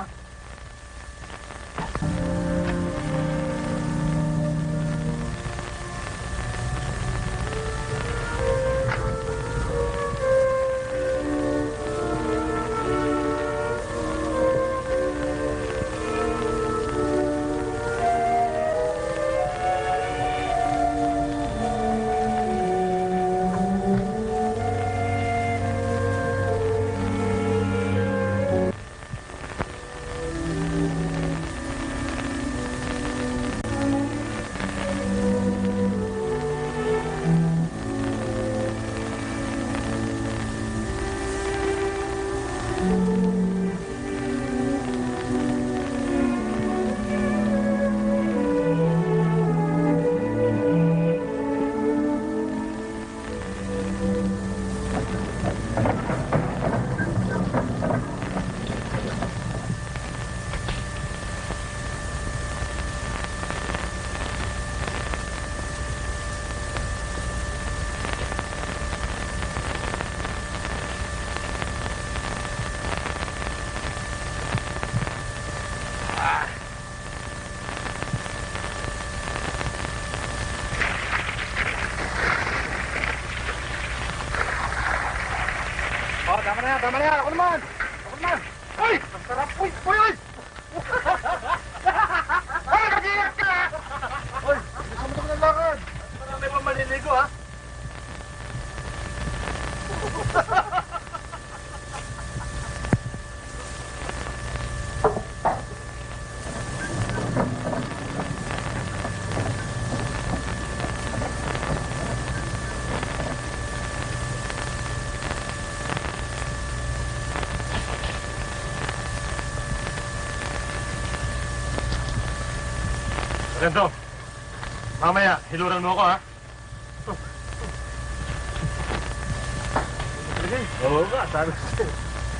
Oh, tama na yan, tama na yan. Ako naman. Ako naman. Ay! Ang sarap. Uy! Uy! Uy! Ay! Nag-iingat ka! Uy! Gusto mo naman ng lakad. Marami pa maliligo, ha? Ganto, mamaya, hiluran mo ako, ha? Oo ka, sabi ko sa'yo.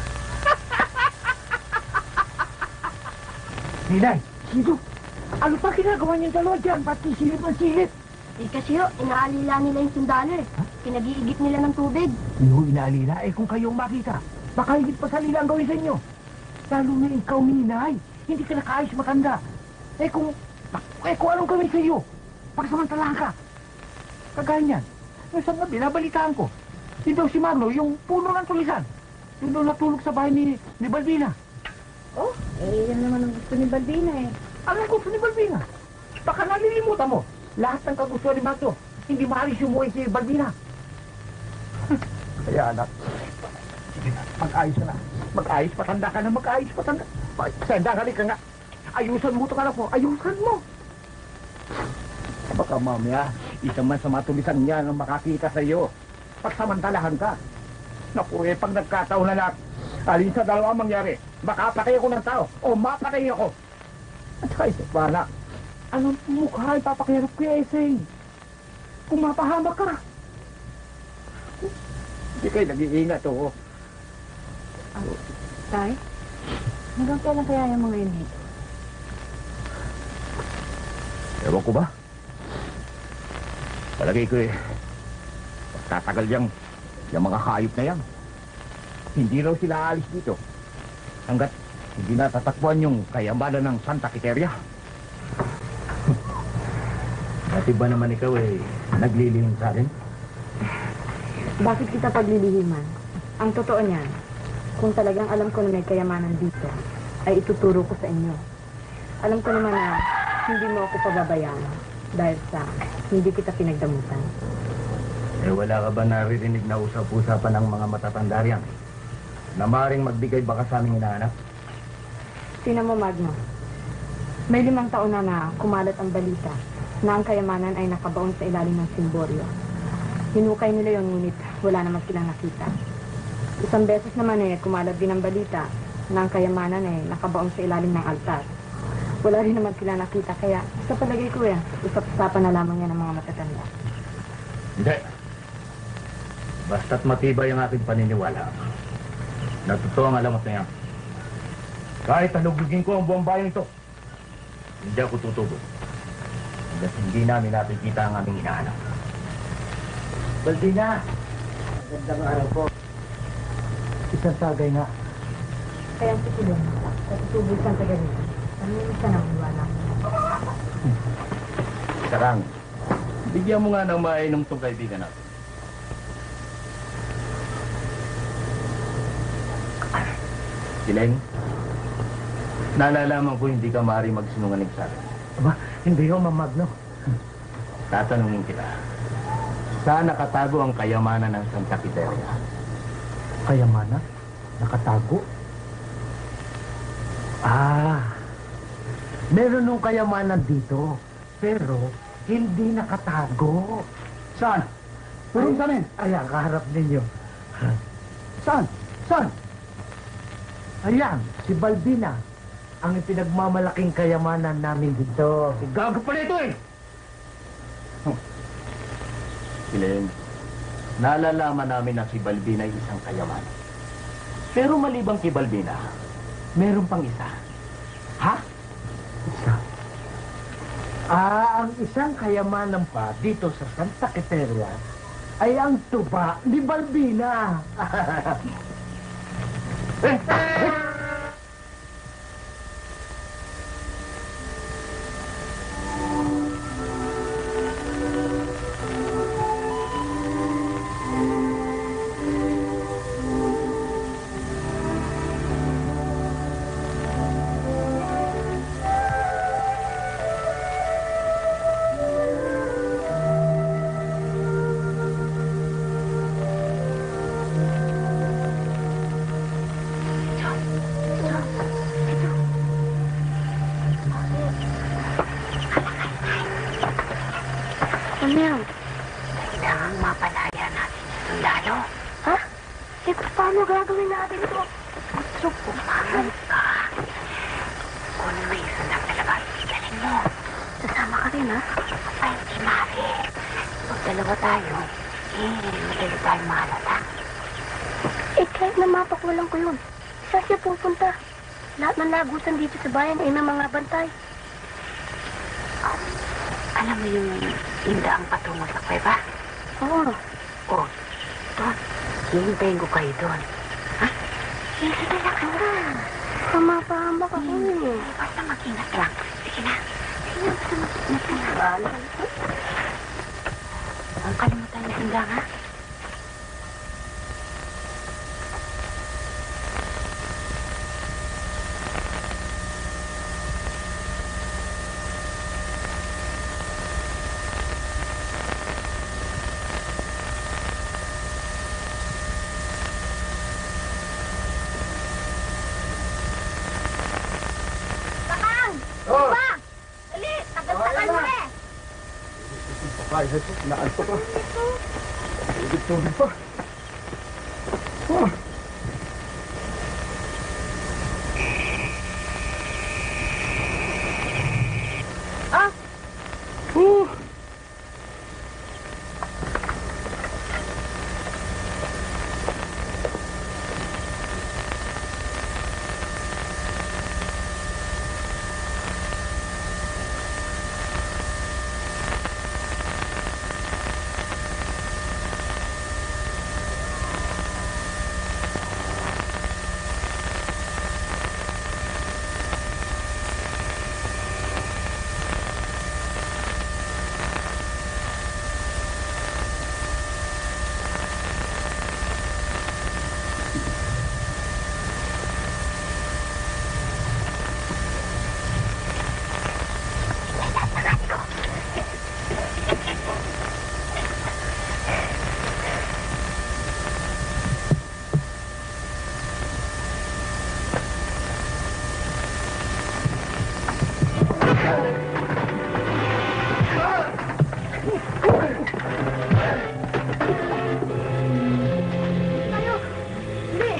Ninay, sino? Ano pa ginagawa niyong dalawa dyan? Ba't silip ng silip? Eh kasi ho, inaalila nila yung sundalo eh. Pinag-iigit nila ng tubig. Hindi ko inaalila. Eh kung kayong makita, baka higit pa sa nila ang gawin sa inyo. Lalo na ikaw, Ninay. Hindi ka nakaayos matanda. Eh kung... Eh kung anong gawin sa iyo, pagsamantalahan ka. Kagaya niyan, yung isang gabi, nabalitaan ko. Yun daw si Magno, yung puno ng tulisan. Yun daw natulog sa bahay ni, ni Balbina. Oh, eh, yan naman ang gusto ni Balbina eh. Ano ang gusto ni Balbina? Baka nalilimutan mo. Lahat ng kagusto ni Magno, hindi maalis umuwi si Balbina. Kaya anak, sige na, mag-ayos ka na. Mag-ayos, patanda ka na, mag-ayos, patanda. Senda, halik ka nga. Ayusan mo ito ka na po, ayusan mo. Baka mamaya, isa man sa matulisan niya ang makakita sa iyo. Pagsamantalahan ka. Naku eh, pag nagkataon na lang, alin sa dalawa mangyari, baka patay ako ng tao o mapatay ako. At saka isa pa na, anong mukha ipapakirap ko yung essay? Kung mapahamak ka. Hindi kayo nag-iingat, oo. Ah, Tay, hanggang kailan kaya yung mga yun eh? Ewan ko ba? Palagay ko eh, tatagal yang, yung mga hayop na yan. Hindi raw sila aalis dito. Hanggat hindi natatakbuhan yung kayamanan ng Santa Quiteria. Dati ba naman ikaw eh, naglilihim sa akin? Bakit kita paglilihiman? Ang totoo niyan, kung talagang alam ko na may kayamanan dito, ay ituturo ko sa inyo. Alam ko naman na hindi mo ako pababayaan dahil sa hindi kita pinagdamutan. Eh, wala ka ba naririnig na usap-usapan ng mga matatanda riyan? Na maaaring magbigay baka sa aming hinahanap? Tingnan mo, Magno. May limang taon na na kumalat ang balita na ang kayamanan ay nakabaon sa ilalim ng simboryo. Hinukay nila yon, ngunit wala naman silang nakita. Isang beses naman eh, kumalat din ang balita na ang kayamanan ay nakabaon sa ilalim ng altar. Wala rin naman sila nakita, kaya sa palagay ko eh, usap-usapan na lamang yan ng mga matatanda. Hindi. Basta't matibay ang aking paniniwala. Na totoo ang alamat na yan. Kahit halugugin ko ang buong bayan ito, hindi ako tutubog. Hanggat hindi namin nakikita ang aming hinahanap. Baldina! Magandang araw po. Isang sagay nga. Kaya ang sikilin, natutubos ang taga-rito. Ano yung isa ng iwala? Sarang, bigyan mo nga ng mainom tong kaibigan natin. Sileng, nalalaman ko hindi ka maaari magsinungaling sa akin. Aba, hindi ho, Mamagno. Tatanungin kita, saan nakatago ang kayamanan ng Santa Quiteria? Kayamanan? Nakatago? Ah, meron nung kayamanan dito, pero hindi nakatago. Saan? Turun sa amin. Ayan, kaharap ninyo. Saan? Saan? Ayan, si Balbina, ang pinagmamalaking kayamanan namin dito. Gago pala ito eh! Sileng, nalalaman namin na si Balbina ay isang kayaman. Pero malibang kay Balbina, meron pang isa. Ha? Isa? Ah, ang isang kayamanan pa dito sa Santa Quiteria ay ang tuba ni Balbina. Eh! Eh! Ano yan? Kailangang mapalaya natin yung sundalo. Ha? Eh, paano gagawin natin ito? Gusto, pumangan ka. Kung may sundang na labas, galing mo. Sasama ka rin, ha? Ay, hindi maaari. Pag dalawa tayo, eh, madali tayo mahalata. Eh, kahit namapakwalan ko yun, saan siya pupunta? Lahat ng lagusan dito sa bayan ay may mga bantay. Um, alam mo yung indaang patungo sa kuweba? Oo. Oh, doon. Hihintayin ko kayo doon. Ha? Sige, talaga na. Pamapahambak ako eh. Basta mag-ingat lang. Sige na. Sige na, basta mag-ingat lang. Ang kalimutan yung indang, ha? Ay, ito, naanto pa. Tubig-tubig pa. Oh. Ah! Uh. Tayo! Hindi!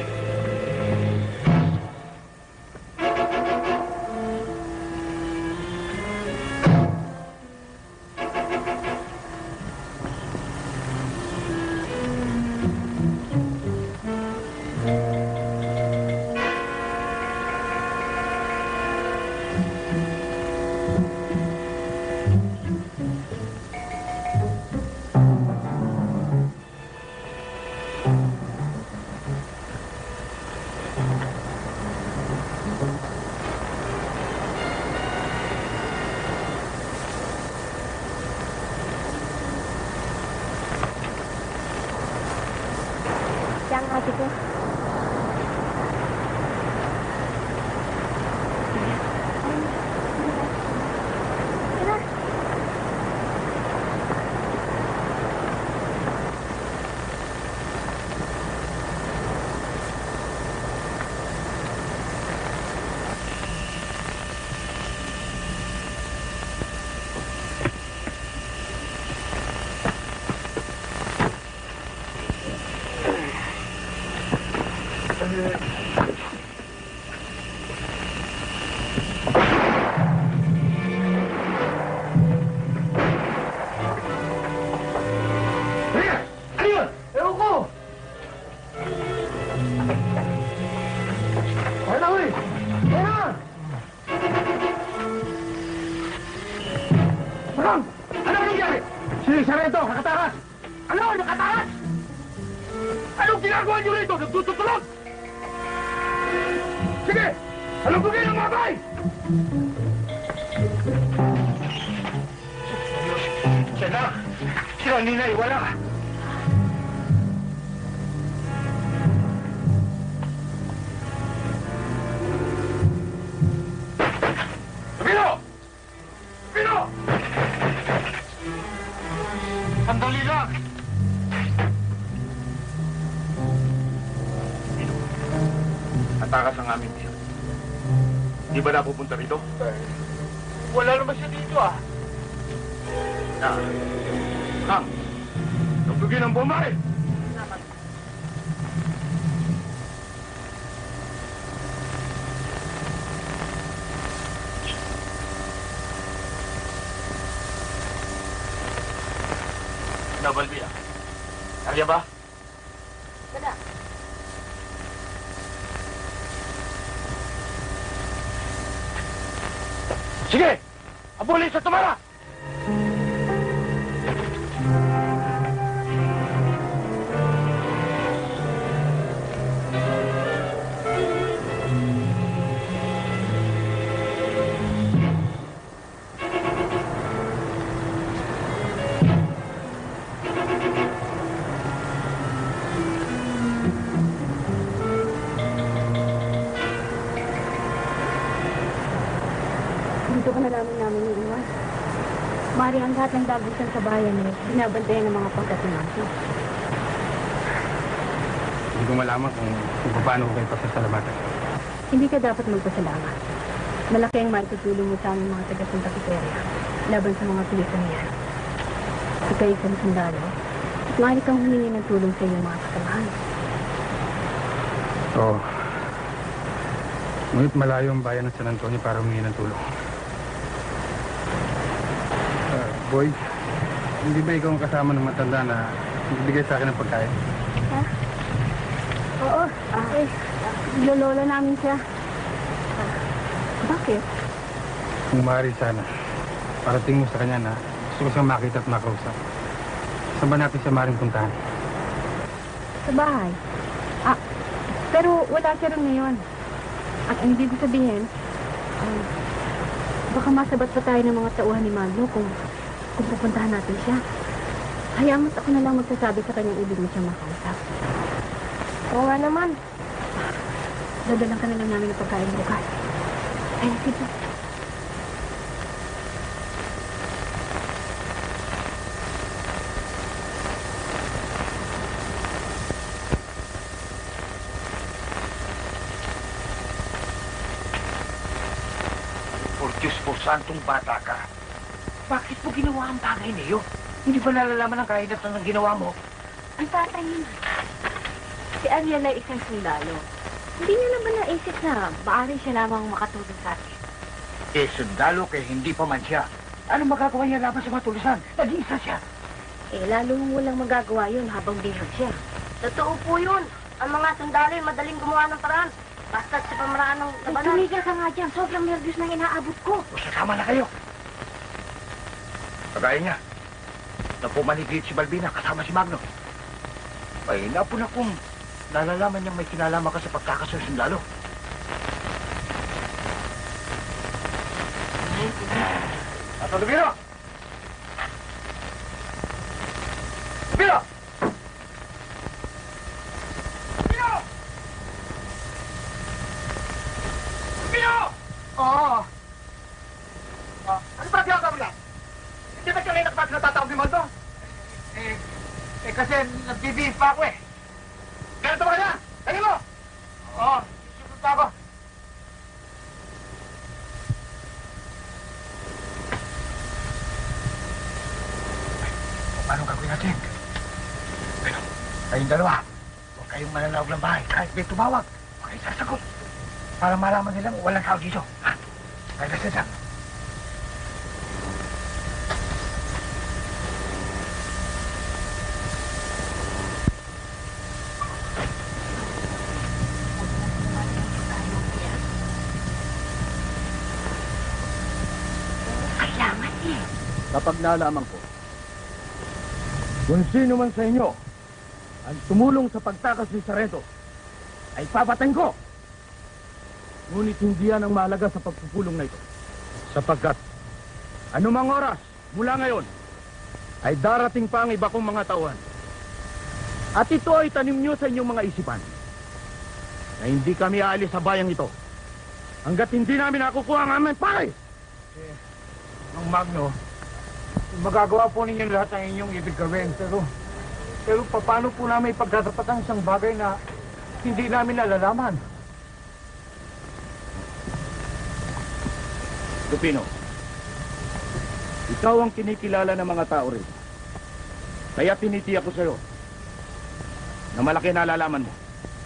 Siya ang ate ko. Tara. Halika! Ano yun? Ewan ko! Kaya na, uy! Kaya na! Marang! Ano ang nangyari? Si Sarento, nakatakas! Ano? Nakatakas? Anong ginagawa niyo rito? Nagtutulog! Sige! Salubugin ang mga bay! Siya na! Sila Ninay, wala! Pino! Pino! Sandali lang! Atakas ang aming tiyan. Di ba napupunta rito? Wala naman siya dito ah! Na. Kang! Tugtugin ang bomba eh! Na, Balbia. Kaya ba? Wala. Sige! Abulin sa tumara! Dito ka na namin namin iiwan. Mari ang lahat ng dagusan sa bayan eh, binabantayan ng mga pagkatimasi. Hindi ko malaman kung, kung paano ko kayo pasasalamatan. Hindi ka dapat magpasalamat. Malaki ang maitutulong mo sa aming mga taga-Santa Quiteria laban sa mga pulisan niyan. Ika'y isang sundalo at maaari kang humingi ng tulong sa iyong mga kasamahan. Oo. Ngunit malayo ang bayan ng San Antonio para humingi ng tulong. Uh, boy, hindi ba ikaw ang kasama ng matanda na bibigay sa akin ng pagkain? Ha? Oo. Okay. Lolola namin siya. Ah, bakit? Kung maaari sana, parating mo sa kanya na gusto ko siyang makita at makausap. Saan ba natin siya maaaring puntahan? Sa bahay. Ah, pero wala siya rin ngayon. At ang ibig sabihin, um, baka masabat pa tayo ng mga tauhan ni Magno kung, kung pupuntahan natin siya. Hayaan mo't ako na lang magsasabi sa kanyang ibig mo siyang makausap. Oo nga naman. Dadalang ka na lang namin ng pagkain bukas. Ay, sige. Por Diyos po, santong bata ka. Bakit mo ginawa ang bagay niyo? Hindi ba nalalaman ang kahinatan ng ginawa mo? Ang tatay niya. Si Ariel ay isang sundalo. Hindi niya na ba naisip na maaari siya lamang makatulong sa atin? Eh, sundalo kaya hindi pa man siya. Ano magagawa niya laban sa matulisan? Nag-iisa siya. Eh, lalong walang magagawa yun habang bihag siya. Totoo po yun. Ang mga sundalo ay madaling gumawa ng paraan. Basta't sa pamaraan ng Ay, labanan. tumigil ka nga dyan. Sobrang nervyos na inaabot ko. O, sasama na kayo. Kagaya niya, na pumaligid si Balbina kasama si Magno. Ay, napo na kung nalalaman niyang may kinalaman ka sa pagkakasunod sundalo. Ato, Lubino! Lubino! Lubino! Lubino! Oo. Ah, ano ba ginagawa mo yan? Hindi ba kanina ka natatawag ni Maldo? Eh, eh kasi nagbibihis pa ako eh. Ganito ba na? Dali mo! Oo, susunod pa ako. Paano gagawin natin? Pero, kayong dalawa, huwag kayong mananawag ng bahay. Kahit may tumawag, huwag kayong sasagot. Para malaman nilang walang tao dito. Ha? Kaya kasi lang. Kailangan eh. Kapag nalaman ko, kung sino man sa inyo ang tumulong sa pagtakas ni Sarento, ay papatayin ko. Ngunit hindi yan ang mahalaga sa pagpupulong na ito. Sapagkat, anumang oras mula ngayon, ay darating pa ang iba kong mga tauhan. At ito ay tanim nyo sa inyong mga isipan, na hindi kami aalis sa bayang ito, hanggat hindi namin nakukuha ang aming pare. Eh, ang Magno, magagawa po ninyo lahat ang inyong ibig gawin, pero... Pero paano po namin ipagtatapatan isang bagay na hindi namin nalalaman? Lupino, ikaw ang kinikilala ng mga tao rin. Kaya tinitiyak ko sa'yo na malaki nalalaman mo.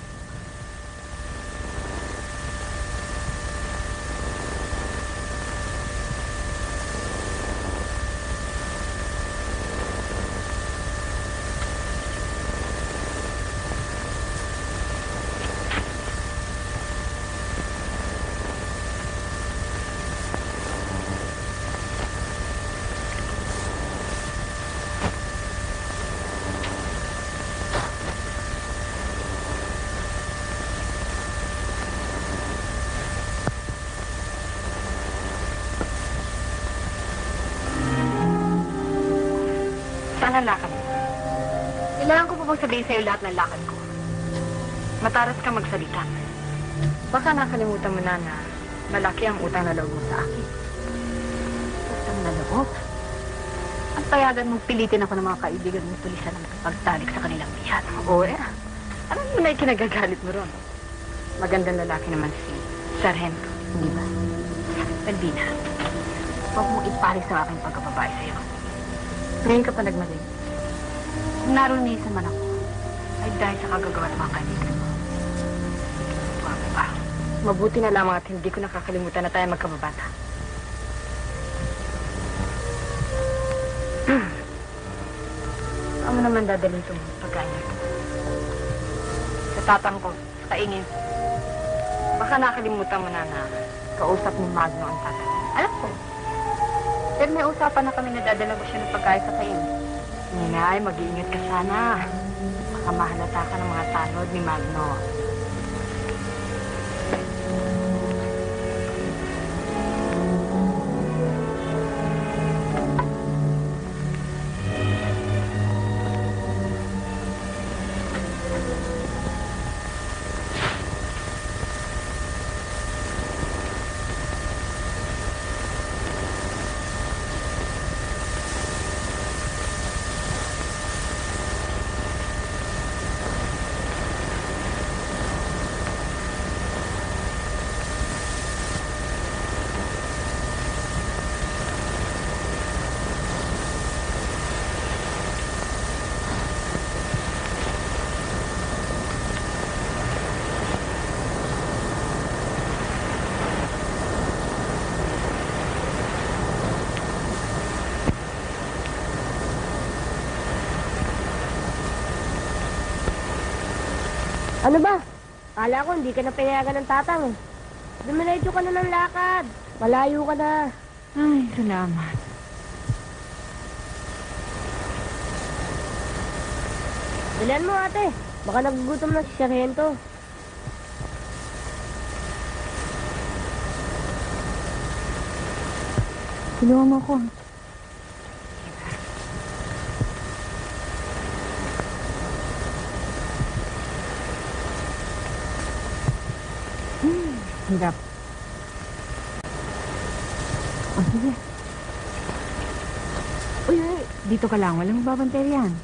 Saan ang lakad mo? Kailangan ko pa bang sabihin sa'yo lahat ng lakad ko? Mataras ka magsalita. Baka nakalimutan mo na na malaki ang utang na loob mo sa akin. Utang na loob? Ang payagan mong pilitin ako ng mga kaibigan mong pulisan ng pagtalik sa kanilang bihat. Oo eh. Alam mo na yung kinagagalit mo ron. Magandang lalaki naman si Sargento, hindi ba? Balbina, huwag mong ipalis ang aking pagkababae sa'yo. Ngayon ka pa nagmaling. Kung narunisan man ako, ay dahil sa kagagawa ng mga kaibigan mo. Huwag pa. Mabuti na lamang at hindi ko nakakalimutan na tayo magkababata. Saan mo naman dadalhin itong pagkain? Sa tatang ko, sa kaingin. Baka nakalimutan mo na na kausap ni Magno ang tatang. Alam ko. Pero may usapan na kami na dadala ko siya ng pagkain sa kain. Ninay, mag-iingat ka sana. Baka mahalata ka ng mga tanod ni Magno. Ano ba? Kala ko hindi ka na pinayagan ng tatang eh. Dumiretso ka na ng lakad. Malayo ka na. Ay, salamat. Bilan mo ate. Baka nagugutom na si Sargento. Tulungan mo ako. Hmm, hirap. O, sige. Uy, uy, dito ka lang. Walang babantay yan.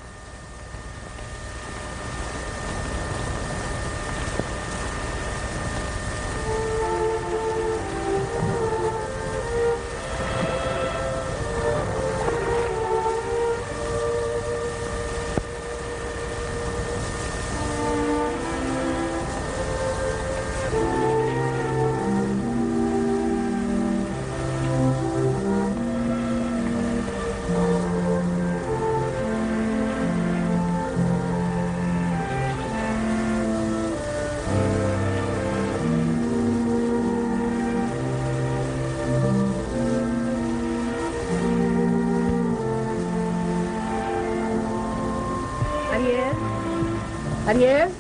Ariel? Ariel?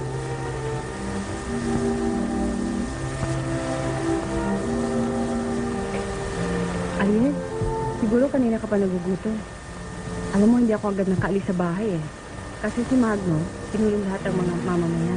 Ariel, siguro kanina ka pa nagugutom. Alam mo, hindi ako agad nakaalis sa bahay eh. Kasi si Magno, tinulong lahat ng mga mamamayan.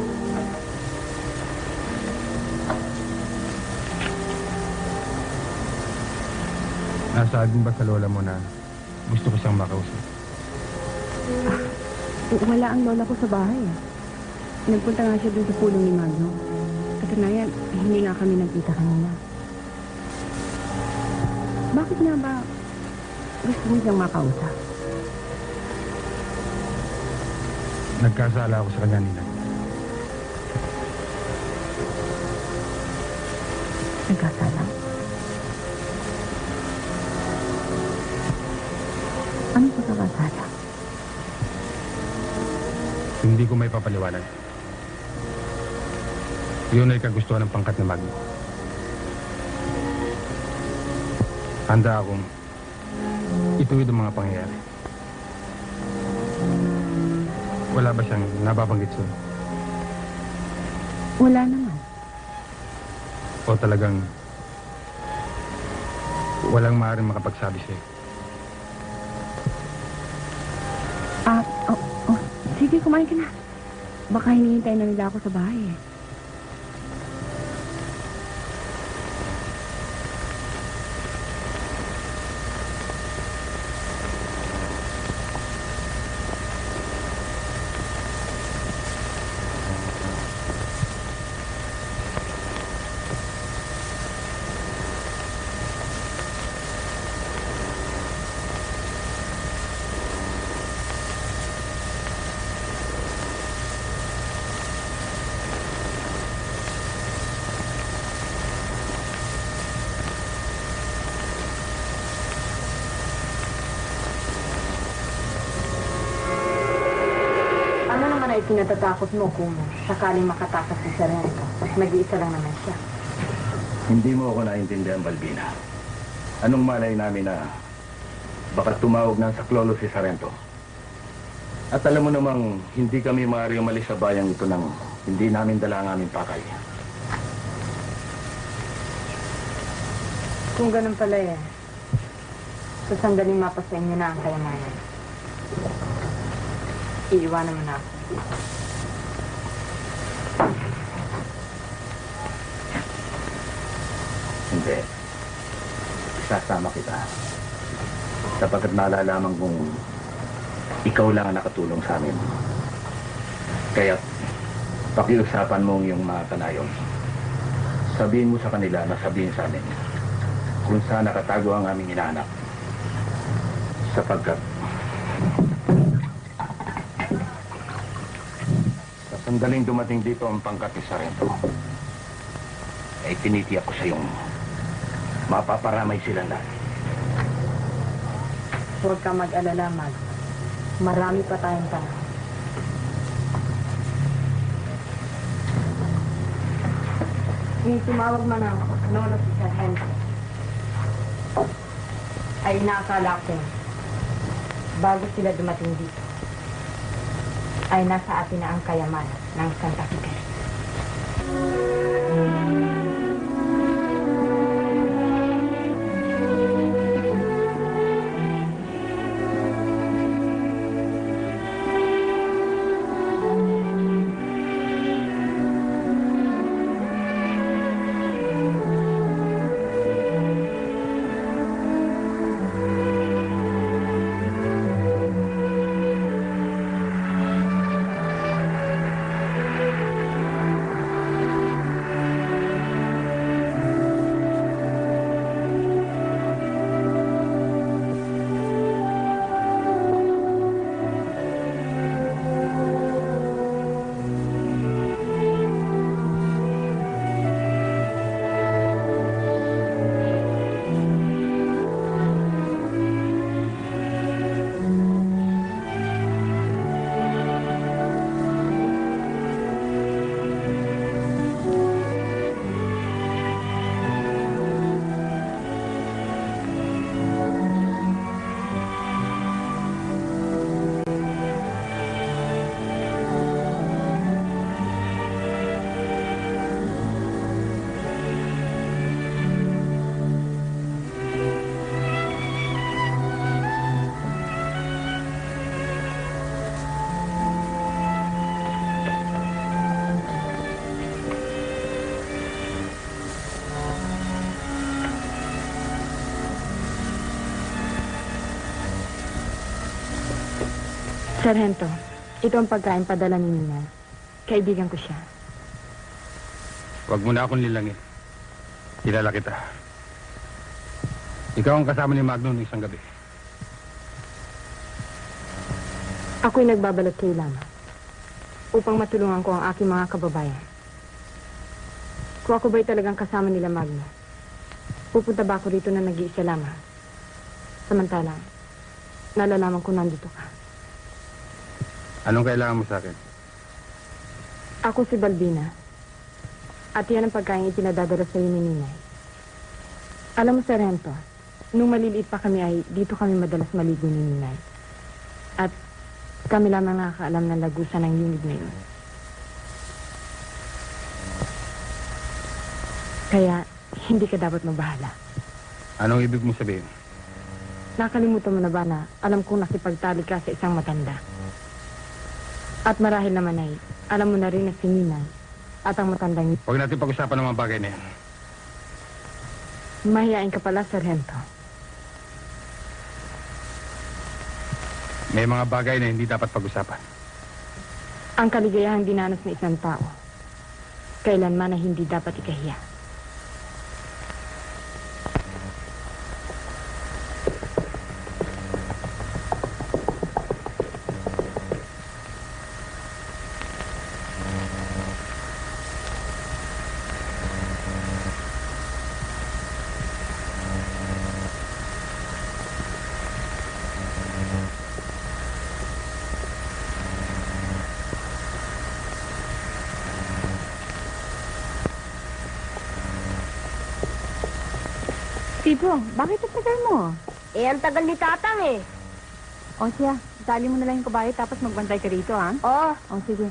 Nasabi ba sa lola mo na gusto ko siyang makausap? Ah, wala ang lola ko sa bahay eh. Nagpunta nga siya dun sa pulong ni Magno. Kasi nga yan, hindi nga kami nagkita kanina. Bakit nga ba gusto mo siyang makausap? Nagkasala ako sa kanya, Ninang. Nagkasala? Ano pagkakasala? Hindi ko may papaliwanag. Yun ay kagustuhan ng pangkat na Magno. Handa akong ituwid ang mga pangyayari. Wala ba siyang nababanggit sa'yo? Wala naman. O talagang walang maaaring makapagsabi sa'yo? Ah, oh, oh, sige, kumain ka na. Baka hinihintay na nila ako sa bahay eh. Ay, pinatatakot mo kung sakaling makatakas si Sargento. Nag-iisa lang naman siya. Hindi mo ako naintindihan, Balbina. Anong malay namin na baka tumawag ng saklolo si Sargento? At alam mo namang hindi kami maaari umalis sa bayang ito nang hindi namin dala ang aming pakay. Kung ganun pala eh, sa sandaling mapa sa inyo na ang kayamanan. Iiwanan mo na ako. Hindi. Isasama kita. Sapagkat nalalaman kong ikaw lang ang nakatulong sa amin. Kaya pakiusapan mo yung mga kanayon. Sabihin mo sa kanila na sabihin sa amin kung saan nakatago ang aming inaanak. Sapagkat sa sandaling dumating dito ang pangkat ni Sargento, ay tinitiyak ko sa iyong mapaparamay silang lahat. Huwag ka mag-alala, Mag. Marami pa tayong panahon. Ni tumawag man ang lolo si Sargento. Ay inaakala ko, bago sila dumating dito, ay nasa atin na ang kayamanan ng Santa Fe. Sargento, ito ang pagkain padala ni Nina. Kaibigan ko siya. Huwag mo na akong nilangin. Kilala kita. Ikaw ang kasama ni Magno ng isang gabi. Ako'y nagbabalot kay Lama upang matulungan ko ang aking mga kababayan. Kung ako ba'y talagang kasama nila Magno, pupunta ba ako rito na nag-iisa lamang? Samantalang, nalalaman ko nandito ka. Anong kailangan mo sa akin? Ako si Balbina. At yan ang pagkain ipinadadala sa iyo ni Ninay. Alam mo, Sargento, nung maliliit pa kami ay dito kami madalas maligo ni Ninay. At kami lamang nakakaalam ng lagusan ng yungid na yun. Kaya, hindi ka dapat mabahala. Anong ibig mong sabihin? Nakalimutan mo na ba na alam kong nakipagtali ka sa isang matanda? At marahil naman ay, alam mo na rin na si Ninay at ang matandang yun. Huwag natin pag-usapan ng mga bagay na yan. Mahihain ka pala, Sargento. May mga bagay na hindi dapat pag-usapan. Ang kaligayahang dinanas ng isang tao, kailanman na hindi dapat ikahiya. Tito, bakit ang tagal mo? Eh, ang tagal ni Tatang eh. O siya, dali mo na lang yung kabayo tapos magbantay ka rito, ha? Oo. O sige.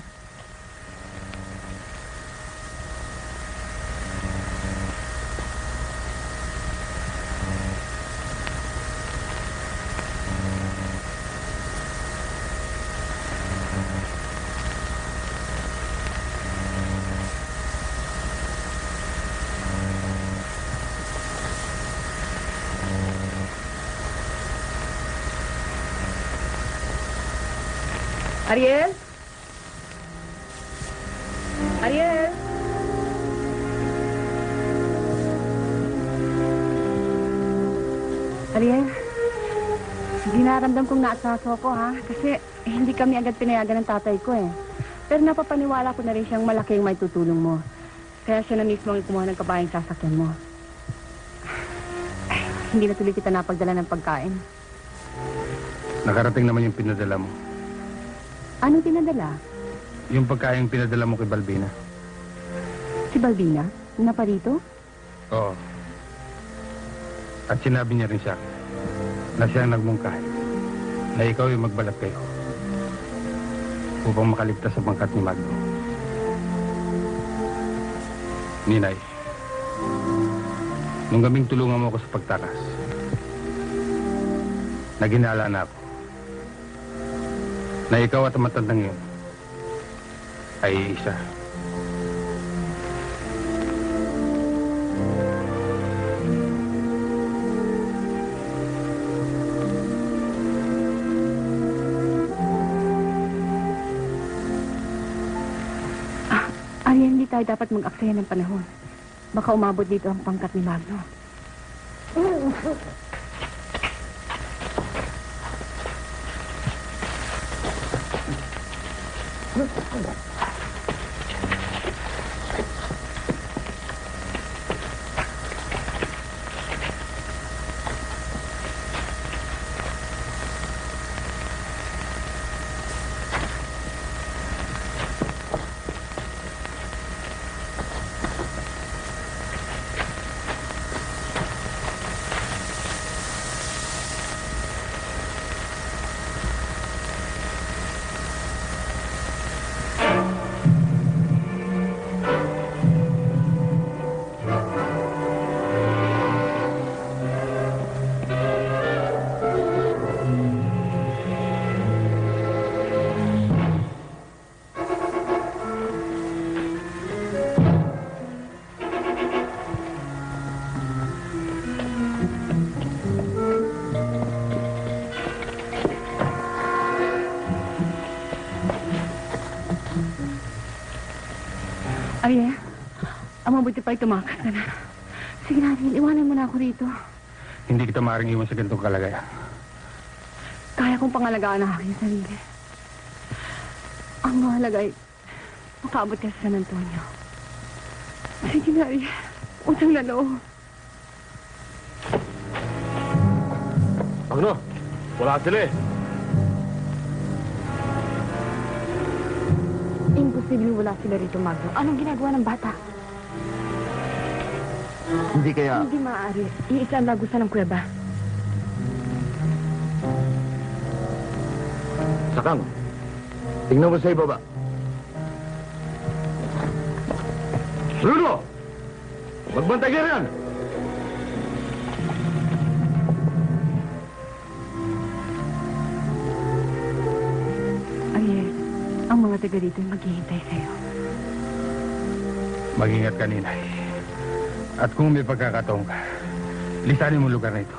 Ariel? Ariel? Ariel, dinaramdam kong naasaso ko, ha? Kasi eh, hindi kami agad pinayagan ng tatay ko, eh. Pero napapaniwala ko na rin siyang malaki yung may tutulong mo. Kaya siya na mismo ang kumuha ng kabayang sasakyan mo. Ay, hindi na tuloy kita napagdala ng pagkain. Nakarating naman yung pinadala mo. Ano pinadala? Yung pagkain pinadala mo kay Balbina. Si Balbina? Naparito? Oo. At sinabi niya rin sa akin na siya ang nagmungkahi na ikaw ay magbalat kayo upang makaligtas sa bangkat ni Magno. Ninay, nung gabing tulungan mo ako sa pagtakas, naginala na ako na ikaw at ang matandang yun ay isa. Arya, hindi tayo dapat mag-aksaya ng panahon. Baka umabot dito ang pangkat ni Magno. Arya, ang mabuti pa'y tumakas ka na. Sige na, Ariel, iwanan mo na ako rito. Hindi kita maaaring iwan sa ganitong kalagayan. Kaya kong pangalagaan ang aking sarili. Ang mahalaga ay makaabot ka sa San Antonio. Sige na, Ariel. Utang na loob. Magno, wala sila eh. Imposibleng wala sila rito, Magno. Anong ginagawa ng bata? Hindi kaya... Hindi maaari. Iisa ang lagusan ng kuweba. Sakang, tingnan mo sa ibaba. Rudo! Magbantay ka riyan! Ariel, ang mga taga dito ay maghihintay sa'yo. Mag-ingat ka, Ninay. At kung may pagkakataon ka, lisanin mo lugar na ito.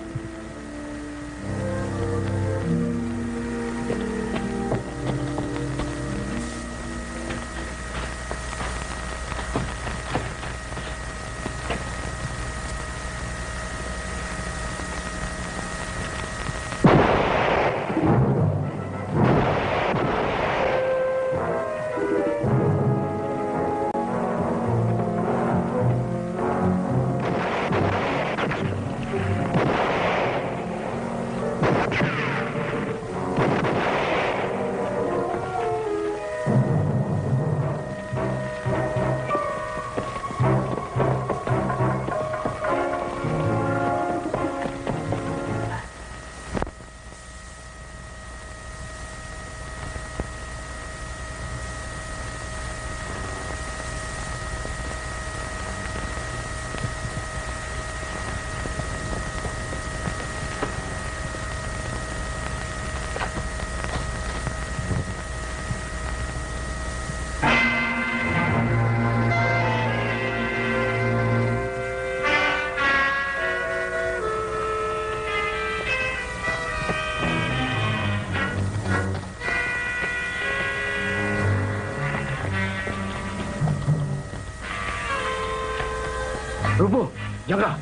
Rubo, diyan ka!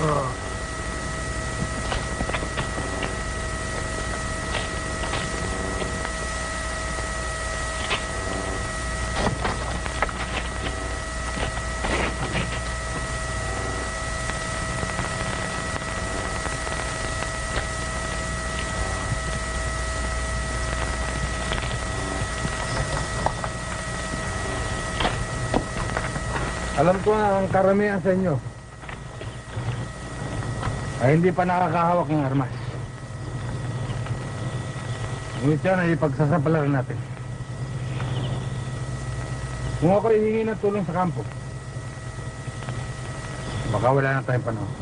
Alam ko ang karamihan sa inyo ay hindi pa nakakahawak ng armas. Ngunit yan ay pagsasapalaran natin. Kung ako hihingi ng tulong sa kampo, baka wala na tayong panahon.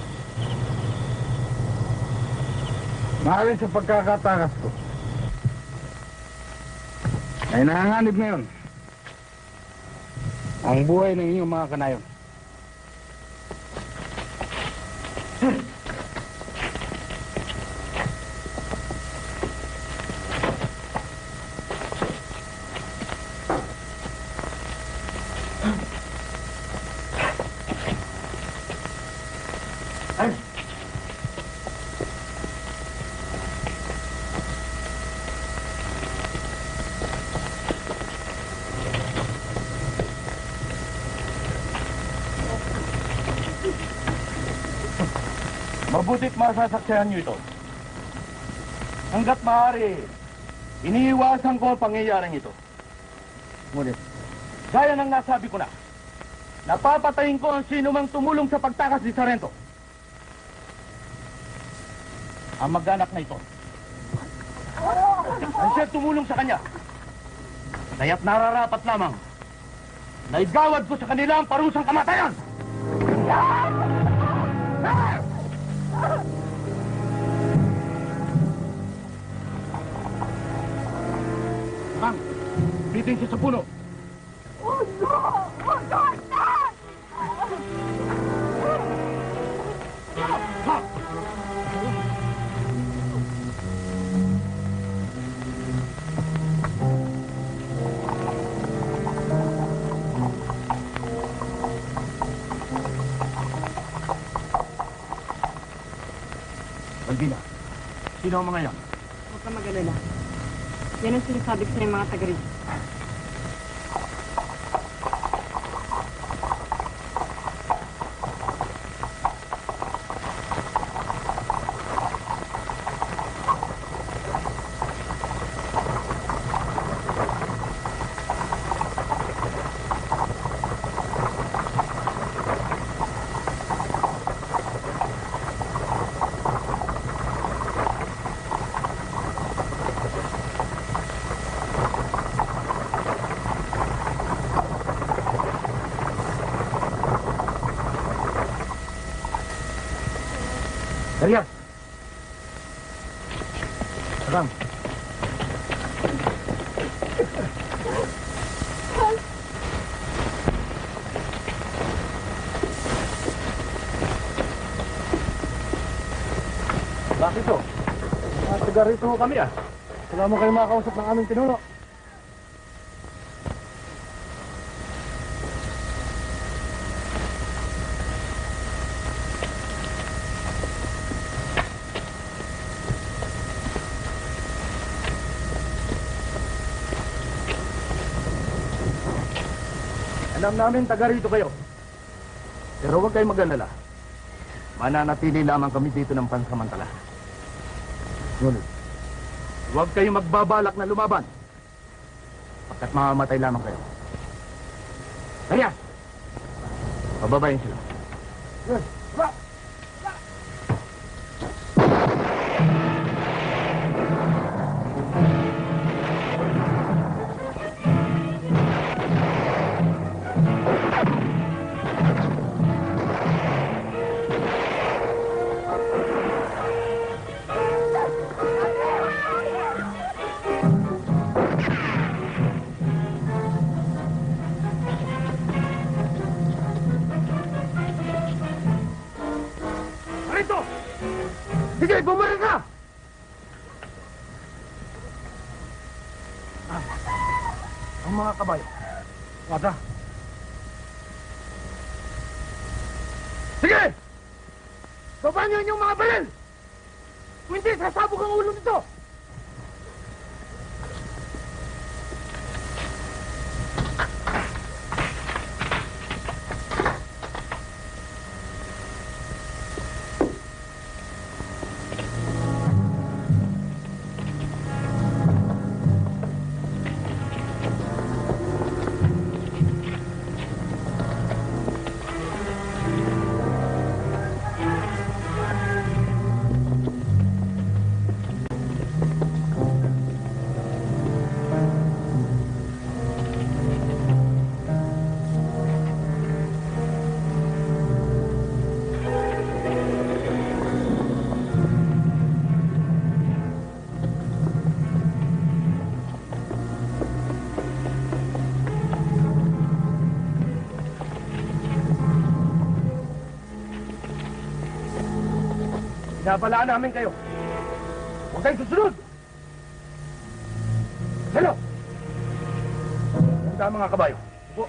Mahalin sa pagkakatakas ko ay nanganganib ngayon ang buhay ng inyong mga kanayon. Mabutit masasaksihan niyo ito. Hanggat maaari, iniiwasan ko ang pangyayaring ito. Ngunit, gaya ng nasabi ko na, napapatayin ko ang sino mang tumulong sa pagtakas ni Sarento. Ang mag-anak na ito. Ang siya tumulong sa kanya. Kaya't nararapat lamang na igawad ko sa kanila ang parusang kamatayan! Bang, bitin siya sa puno. Uso! Uso! Ha! Albina, sino ang mga yan? Huwag ka mag-alala. Yan ang sinasabi ko sa mga taga rito. Darius! Sarang! Bakit to? Mga taga rito ho kami ah. Wala mo kayo makakausap ng aming pinuno. Alam namin taga rito kayo. Pero huwag kayong mag-alala. Mananatili lamang kami dito ng pansamantala. Ngunit, huwag kayong magbabalak na lumaban. Pagkat mamamatay lamang kayo. Kaya, pababayin sila. Yes, ba? Sige, bumalik ka! Ah, ang mga kabayo. Wada. Sige! Baba niyo yung mga baril! Kung hindi, sasabog ang ulo nito! Pinabalaan namin kayo. Huwag kayong susunod! Hello! Handa mga kabayo. Upo.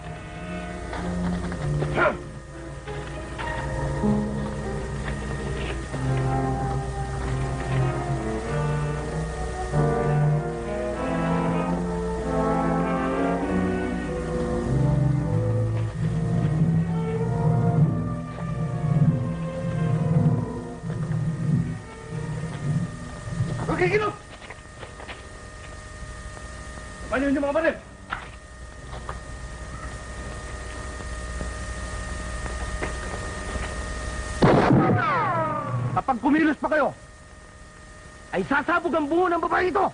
Magkikilot! Paano yun yung mga baril? Kapag kumilos pa kayo, ay sasabog ang bungo ng babae ito!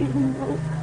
sabihin mo.